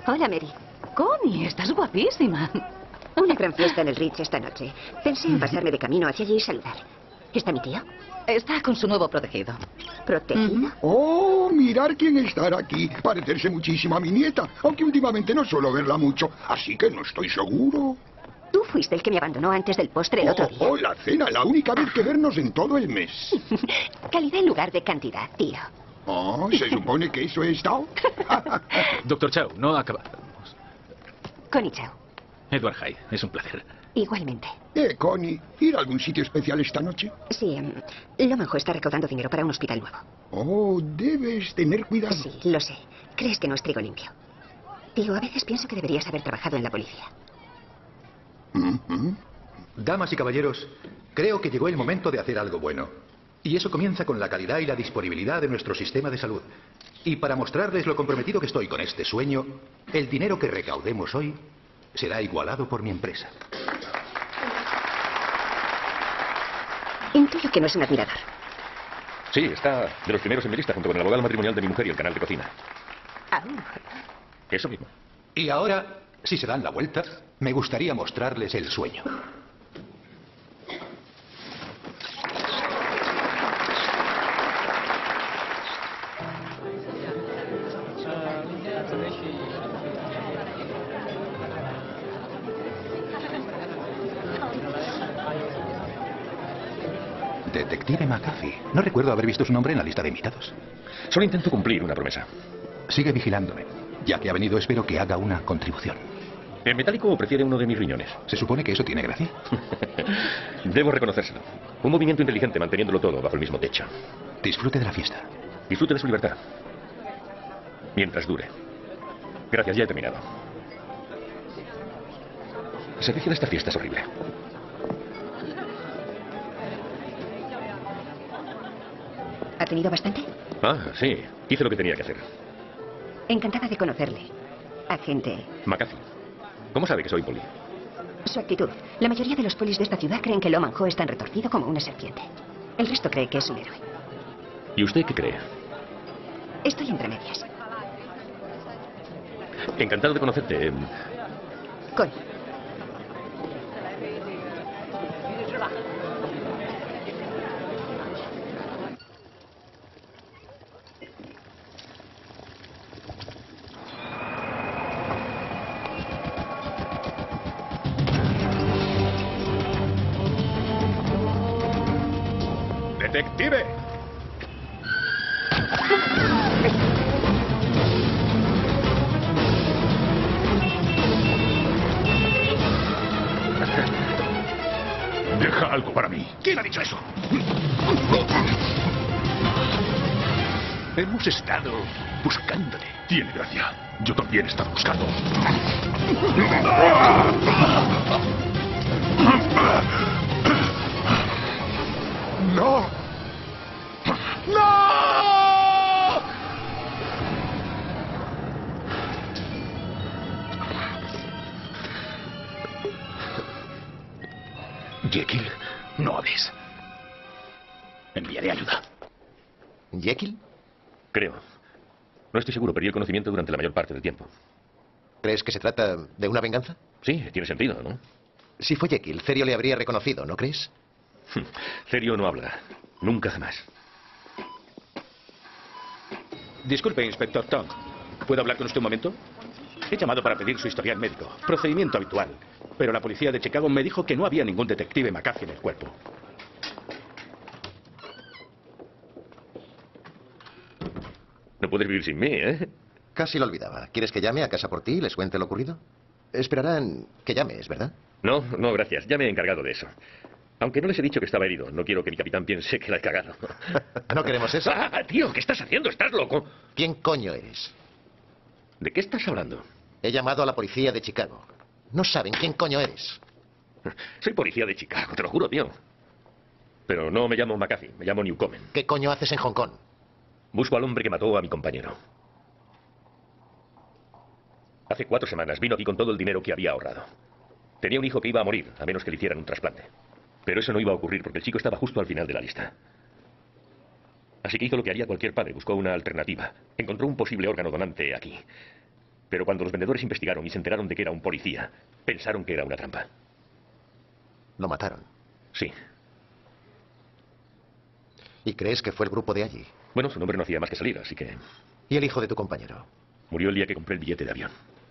Hola, Mary.
Connie, estás guapísima.
Una gran fiesta en el Ritz esta noche. Pensé en pasarme de camino hacia allí y saludar. ¿Está mi tío?
Está con su nuevo protegido.
¿Protegido?
Oh, mirar quién estará aquí. Parecerse muchísimo a mi nieta, aunque últimamente no suelo verla mucho, así que no estoy seguro.
Tú fuiste el que me abandonó antes del postre el otro día.
Oh, la cena, la única vez que vernos en todo el mes.
Calidad en lugar de cantidad, tío.
Oh, ¿se supone que eso es Tao?
Doctor Chow, no acabamos.
Connie Chow.
Edward Hyde, es un placer.
Igualmente.
Connie, ¿ir a algún sitio especial esta noche?
Sí, Lomanjo está recaudando dinero para un hospital nuevo.
Oh, debes tener cuidado.
Sí, lo sé. Crees que no es trigo limpio. Tío, a veces pienso que deberías haber trabajado en la policía.
Damas y caballeros, creo que llegó el momento de hacer algo bueno. Y eso comienza con la calidad y la disponibilidad de nuestro sistema de salud. Y para mostrarles lo comprometido que estoy con este sueño, el dinero que recaudemos hoy será igualado por mi empresa.
Intuyo que no es un admirador.
Sí, está de los primeros en mi lista junto con el abogado matrimonial de mi mujer y el canal de cocina. Eso mismo.
Y ahora, si se dan la vuelta, me gustaría mostrarles el sueño. Detective McAfee. No recuerdo haber visto su nombre en la lista de invitados.
Solo intento cumplir una promesa.
Sigue vigilándome. Ya que ha venido, espero que haga una contribución.
¿En metálico o prefiere uno de mis riñones?
¿Se supone que eso tiene gracia?
Debo reconocérselo. Un movimiento inteligente manteniéndolo todo bajo el mismo techo.
Disfrute de la fiesta.
Disfrute de su libertad. Mientras dure. Gracias, ya he terminado. El servicio de esta fiesta es horrible.
¿Ha tenido bastante?
Ah, sí. Hice lo que tenía que hacer.
Encantada de conocerle. Agente.
McAfee. ¿Cómo sabe que soy poli?
Su actitud. La mayoría de los polis de esta ciudad creen que Lomanjo es tan retorcido como una serpiente. El resto cree que es un héroe.
¿Y usted qué cree?
Estoy entre medias.
Encantado de conocerte.
Connie.
¡Detective! Deja algo para mí. ¿Quién ha dicho eso? Hemos estado buscándote. Tiene gracia. Yo también he estado buscando. ¡No! ¡No! Jekyll, no hables. Enviaré ayuda.
¿Jekyll?
Creo. No estoy seguro, perdí el conocimiento durante la mayor parte del tiempo.
¿Crees que se trata de una venganza?
Sí, tiene sentido, ¿no?
Si fue Jekyll, Cerio le habría reconocido, ¿no crees?
Cerio no habla. Nunca jamás.
Disculpe, inspector Tong. ¿Puedo hablar con usted un momento? He llamado para pedir su historial médico. Procedimiento habitual. Pero la policía de Chicago me dijo que no había ningún detective McAfee en el cuerpo.
No puedes vivir sin mí, ¿eh?
Casi lo olvidaba. ¿Quieres que llame a casa por ti y les cuente lo ocurrido? Esperarán que llames, ¿verdad?
No, no, gracias. Ya me he encargado de eso. Aunque no les he dicho que estaba herido, no quiero que mi capitán piense que la he cagado.
¿No queremos eso?
¡Ah, tío! ¿Qué estás haciendo? ¿Estás loco?
¿Quién coño eres?
¿De qué estás hablando?
He llamado a la policía de Chicago. No saben quién coño eres.
Soy policía de Chicago, te lo juro, tío. Pero no me llamo McAfee, me llamo Newcomen.
¿Qué coño haces en Hong Kong?
Busco al hombre que mató a mi compañero. Hace 4 semanas vino aquí con todo el dinero que había ahorrado. Tenía un hijo que iba a morir, a menos que le hicieran un trasplante. Pero eso no iba a ocurrir porque el chico estaba justo al final de la lista. Así que hizo lo que haría cualquier padre, buscó una alternativa. Encontró un posible órgano donante aquí. Pero cuando los vendedores investigaron y se enteraron de que era un policía, pensaron que era una trampa.
¿Lo mataron?
Sí.
¿Y crees que fue el grupo de allí?
Bueno, su nombre no hacía más que salir, así que...
¿Y el hijo de tu compañero?
Murió el día que compré el billete de avión.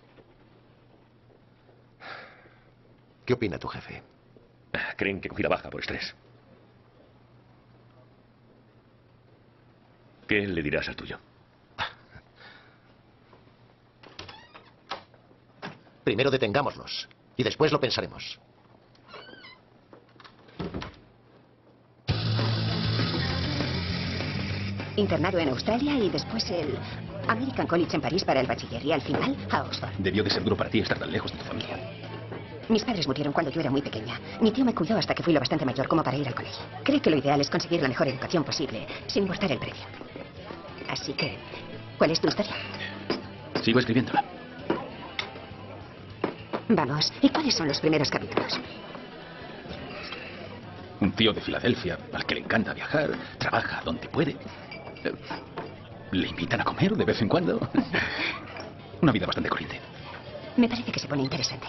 ¿Qué opina tu jefe?
Creen que cogí la baja por estrés. ¿Qué le dirás al tuyo?
Primero detengámoslos y después lo pensaremos.
Internado en Australia y después el American College en París para el bachiller y al final a Oxford.
Debió de ser duro para ti estar tan lejos de tu familia.
Mis padres murieron cuando yo era muy pequeña. Mi tío me cuidó hasta que fui lo bastante mayor como para ir al colegio. Cree que lo ideal es conseguir la mejor educación posible, sin importar el precio. Así que, ¿cuál es tu historia?
Sigo escribiéndola.
Vamos, ¿y cuáles son los primeros capítulos?
Un tío de Filadelfia, al que le encanta viajar, trabaja donde puede. Le invitan a comer de vez en cuando. Una vida bastante corriente.
Me parece que se pone interesante.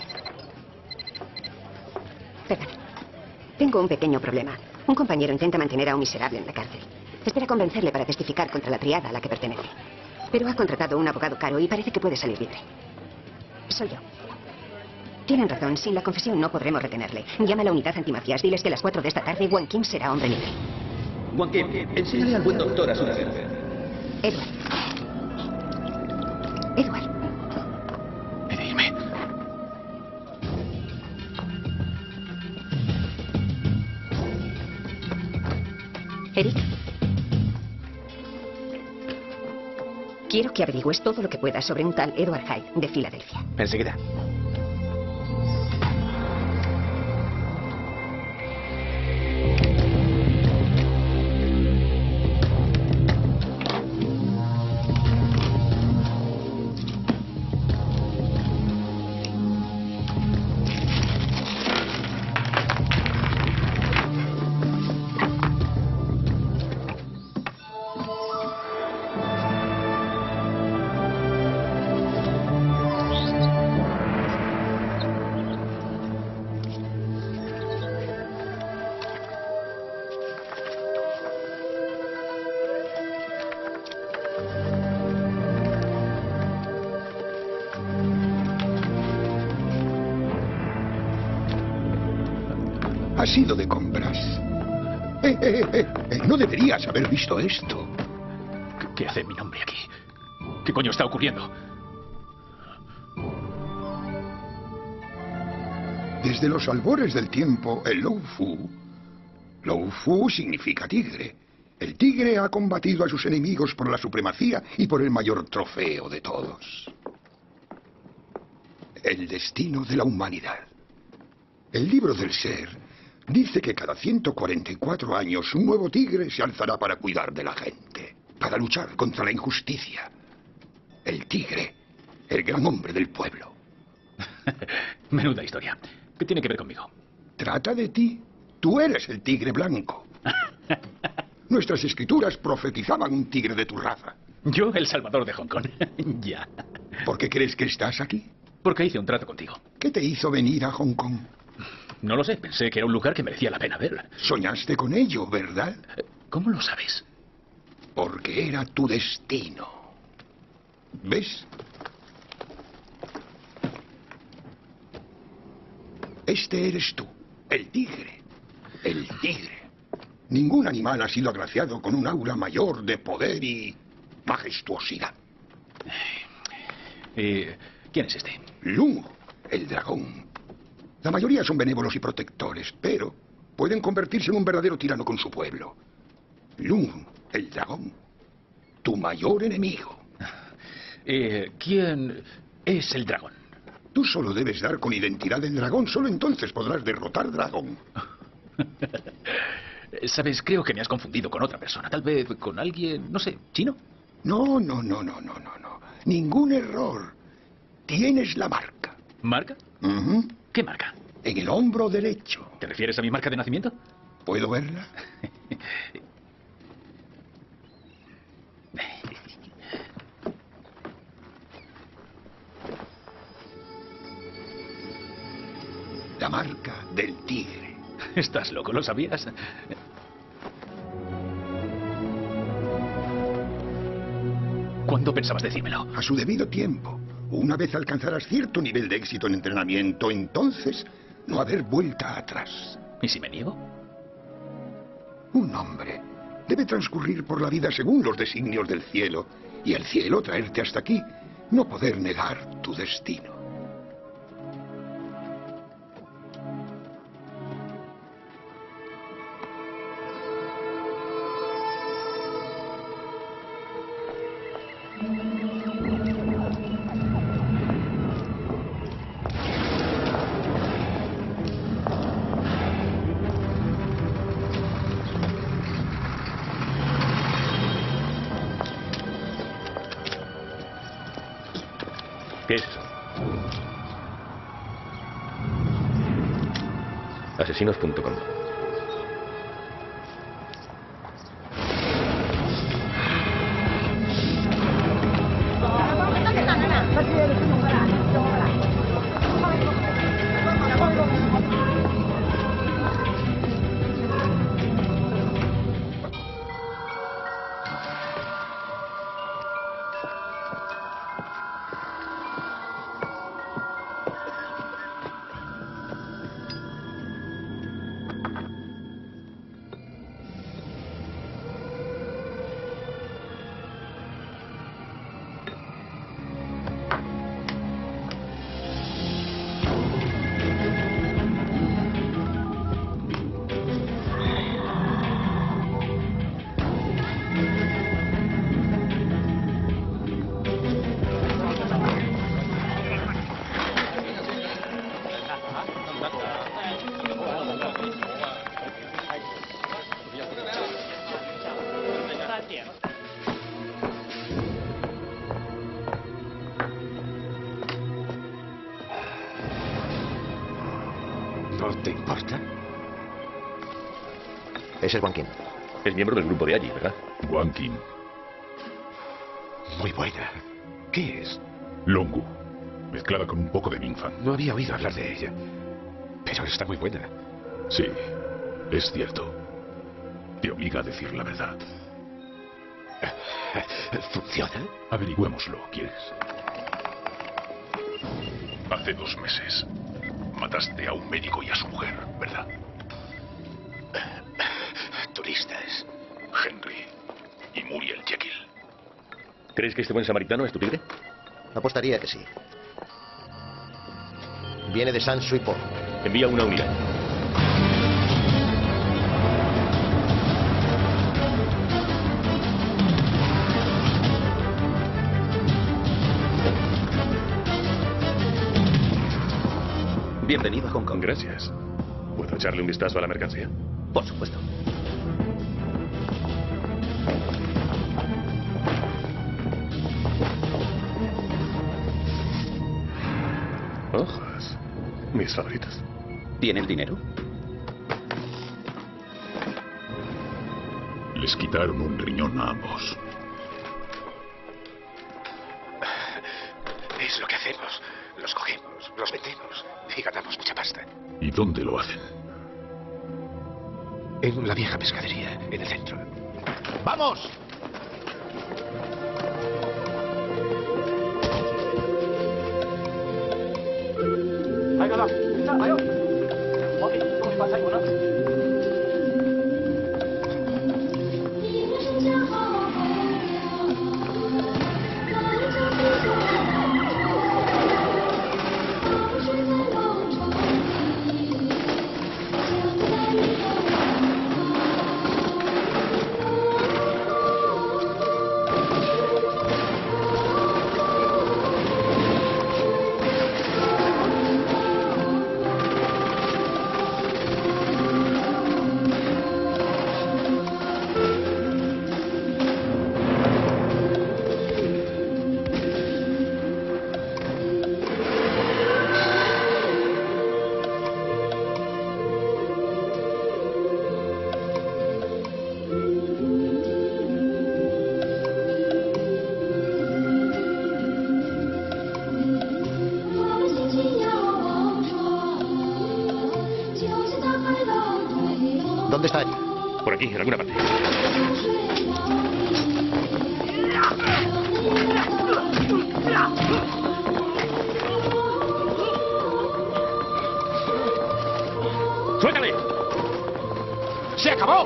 Perdón. Tengo un pequeño problema. Un compañero intenta mantener a un miserable en la cárcel. Espera convencerle para testificar contra la triada a la que pertenece. Pero ha contratado un abogado caro y parece que puede salir libre. Soy yo. Tienen razón, sin la confesión no podremos retenerle. Llama a la unidad antimafias, diles que a las 4 de esta tarde Wang Kim será hombre libre.
Wang Kim, enséñale al buen doctor a su mujer.
Edward. Edward.
He de irme.
Eric. Quiero que averigües todo lo que puedas sobre un tal Edward Hyde de Filadelfia.
Enseguida.
Has ido de compras. No deberías haber visto esto.
¿Qué hace mi nombre aquí? ¿Qué coño está ocurriendo?
Desde los albores del tiempo, el Lo Fu significa tigre. El tigre ha combatido a sus enemigos por la supremacía y por el mayor trofeo de todos. El destino de la humanidad. El libro del ser dice que cada 144 años un nuevo tigre se alzará para cuidar de la gente, para luchar contra la injusticia. El tigre, el gran hombre del pueblo.
Menuda historia. ¿Qué tiene que ver conmigo?
Trata de ti. Tú eres el tigre blanco. Nuestras escrituras profetizaban un tigre de tu raza.
Yo, el Salvador de Hong Kong. Ya.
¿Por qué crees que estás aquí?
Porque hice un trato contigo.
¿Qué te hizo venir a Hong Kong?
No lo sé, pensé que era un lugar que merecía la pena ver.
Soñaste con ello, ¿verdad?
¿Cómo lo sabes?
Porque era tu destino. ¿Ves? Este eres tú, el tigre. El tigre. Ningún animal ha sido agraciado con un aura mayor de poder y majestuosidad.
¿Quién es este?
Lungo, el dragón. La mayoría son benévolos y protectores, pero pueden convertirse en un verdadero tirano con su pueblo. Lungo, el dragón. Tu mayor enemigo.
¿Quién es el dragón?
Tú solo debes dar con identidad del dragón, solo entonces podrás derrotar dragón.
Sabes, creo que me has confundido con otra persona. Tal vez con alguien, no sé, chino.
No. Ningún error. Tienes la marca.
¿Marca? ¿Qué marca?
En el hombro derecho.
¿Te refieres a mi marca de nacimiento?
¿Puedo verla? la marca del tigre.
Estás loco, ¿lo sabías? ¿Cuándo pensabas decírmelo?
A su debido tiempo. Una vez alcanzarás cierto nivel de éxito en entrenamiento, entonces no haber vuelta atrás.
¿Y si me niego?
Un hombre debe transcurrir por la vida según los designios del cielo, y el cielo traerte hasta aquí, no poder negar tu destino.
¿Qué es eso? Asesinos.com.
¿No te importa?
Ese es Wan Qin.
Es miembro del grupo de allí, ¿verdad?
Wan Qin.
Muy buena. ¿Qué es?
Longu. Mezclada con un poco de Mingfang.
No había oído hablar de ella. Pero está muy buena.
Sí, es cierto. Te obliga a decir la verdad.
¿Funciona?
Averigüémoslo, ¿quieres? Hace 2 meses mataste a un médico y a su mujer, ¿verdad?
Turistas.
Henry y Muriel Jekyll.
¿Crees que este buen samaritano es tu tigre?
Apostaría que sí. Viene de San Sui Po.
Envía una unidad.
Bienvenido a Hong Kong.
Gracias. ¿Puedo echarle un vistazo a la mercancía?
Por supuesto.
Hojas. Mis favoritas.
¿Tiene el dinero?
Les quitaron un riñón a ambos.
Es lo que hacemos. Los cogemos, los vendemos y ganamos mucha pasta.
¿Y dónde lo hacen?
En la vieja pescadería, en el centro.
¡Vamos!
¿Dónde está allí?
Por aquí, en alguna parte. ¡Suéltale!
¡Se acabó!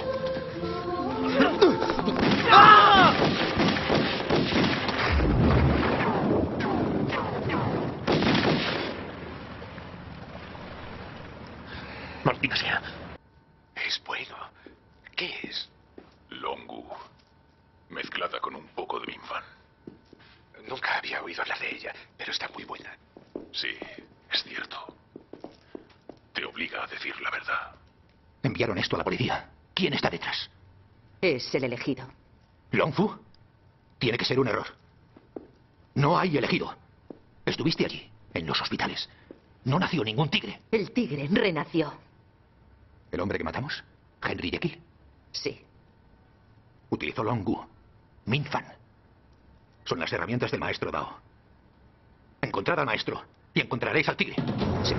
Maldita sea.
Es bueno. ¿Qué es? Longu. Mezclada con un poco de Minfan.
Nunca había oído hablar de ella, pero está muy buena.
Sí, es cierto. Te obliga a decir la verdad.
Enviaron esto a la policía. ¿Quién está detrás?
Es el elegido.
¿Longfu? Tiene que ser un error. No hay elegido. Estuviste allí, en los hospitales. No nació ningún tigre.
El tigre renació.
¿El hombre que matamos? ¿Henry Jekyll?
Sí.
Utilizó Longu. Minfan. Son las herramientas del maestro Dao. Encontrad al maestro y encontraréis al tigre.
Sí.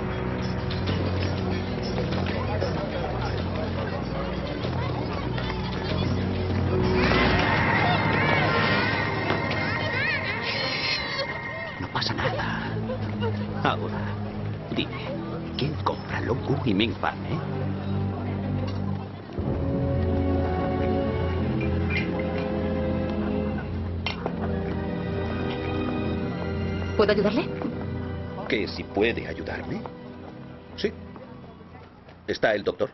No pasa nada. Ahora, dime, ¿quién compra Longu y Minfan, eh?
¿Puedo ayudarle?
¿Que si puede ayudarme? Sí. ¿Está el doctor?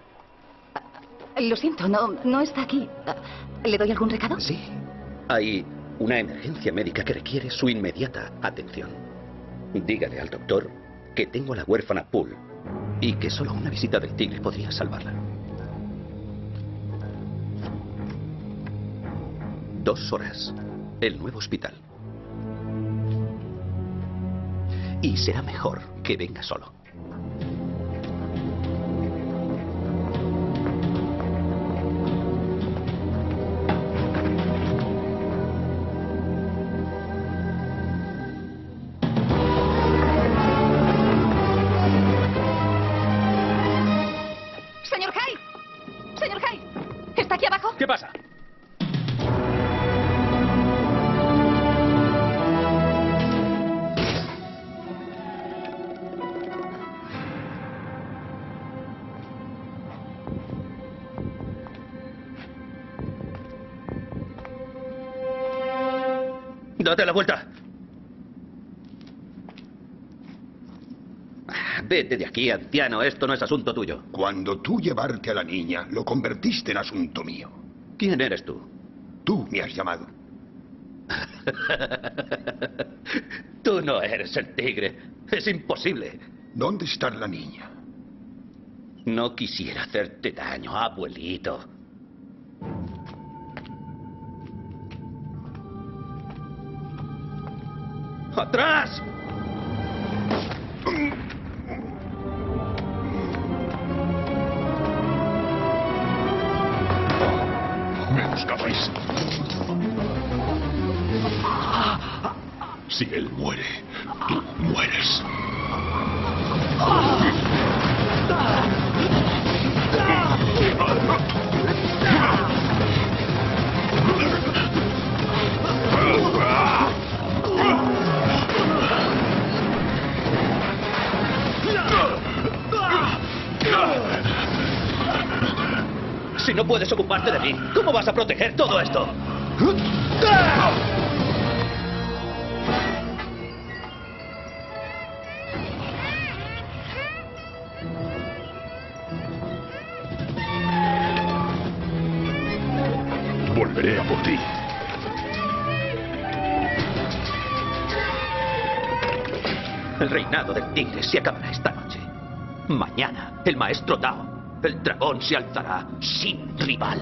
Lo siento, no está aquí. ¿Le doy algún recado?
Sí. Hay una emergencia médica que requiere su inmediata atención. Dígale al doctor que tengo a la huérfana Poole y que solo una visita del tigre podría salvarla. 2 horas. El nuevo hospital. Y será mejor que venga solo.
¡Señor Hay! ¡Señor Hay! ¿Está aquí abajo?
¿Qué pasa?
¡Date la vuelta! Vete de aquí, anciano. Esto no es asunto tuyo.
Cuando tú llevarte a la niña, lo convertiste en asunto mío.
¿Quién eres tú?
Tú me has llamado.
Tú no eres el tigre. Es imposible.
¿Dónde está la niña?
No quisiera hacerte daño, abuelito. ¡Atrás!
Me buscabais. Si él muere, tú mueres.
Si no puedes ocuparte de mí, ¿cómo vas a proteger todo esto?
Volveré a por ti.
El reinado del tigre se acabará esta noche. Mañana, el maestro Dao, el dragón se alzará sin rival.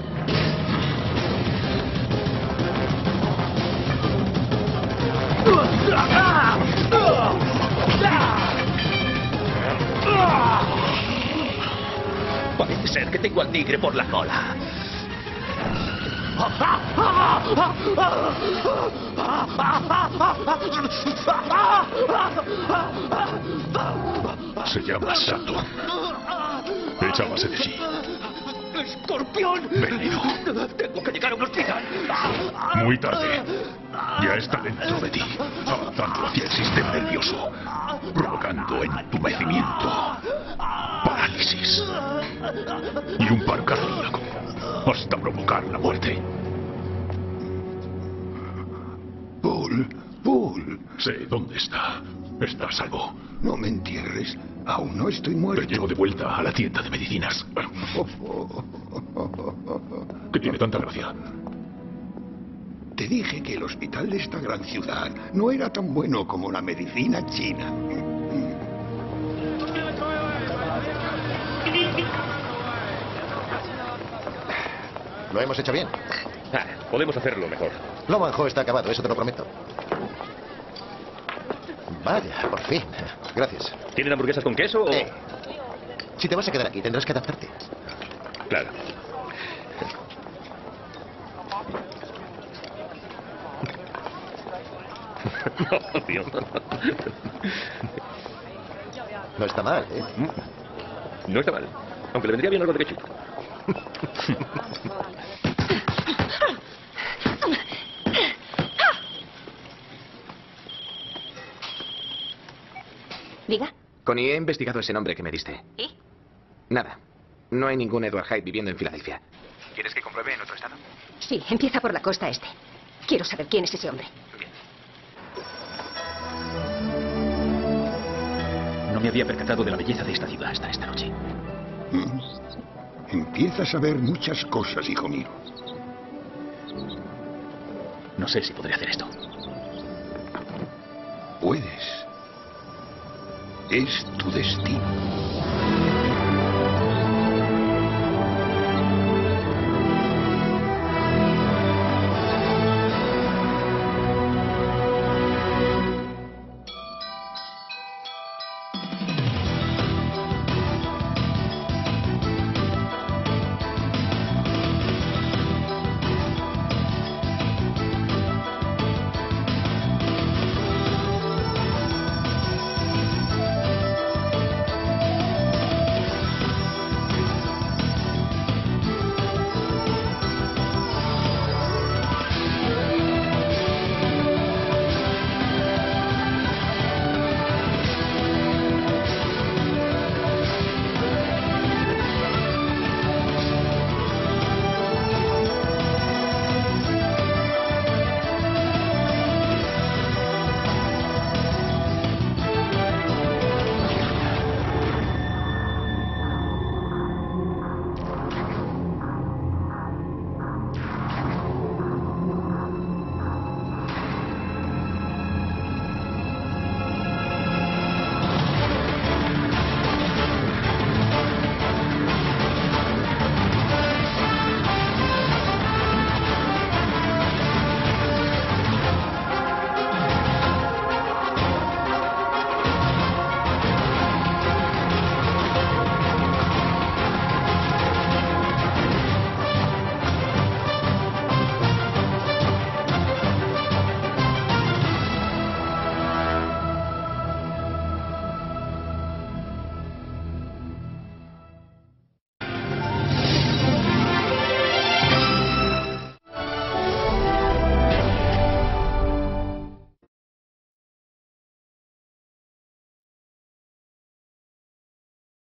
Parece ser que tengo al tigre por la cola.
Se llama Saturn. Echábase de allí. ¡Escorpión!
Veneno.
Tengo que llegar a un hospital.
Muy tarde. Ya está dentro de ti, avanzando hacia el sistema nervioso, provocando entumecimiento, parálisis y un paro cardíaco, hasta provocar la muerte.
Paul.
Sé dónde está. Está a salvo.
No me entierres. Aún no estoy muerto.
Te llevo de vuelta a la tienda de medicinas. ¿Qué tiene tanta gracia?
Te dije que el hospital de esta gran ciudad no era tan bueno como la medicina china.
Lo hemos hecho bien.
Podemos hacerlo mejor.
Lo manjo está acabado, eso te lo prometo. Vaya, por fin. Gracias.
¿Tienen hamburguesas con queso o...?
Si te vas a quedar aquí, tendrás que adaptarte.
Claro. No, tío.
No está mal, ¿eh?
No está mal. Aunque le vendría bien algo de ketchup.
Diga.
Connie, he investigado ese nombre que me diste.
¿Y?
Nada. No hay ningún Edward Hyde viviendo en Filadelfia. ¿Quieres que compruebe en otro estado?
Sí, empieza por la costa este. Quiero saber quién es ese hombre.
No me había percatado de la belleza de esta ciudad hasta esta noche.
Empiezas a ver muchas cosas, hijo mío.
No sé si podré hacer esto.
Puedes. Es tu destino.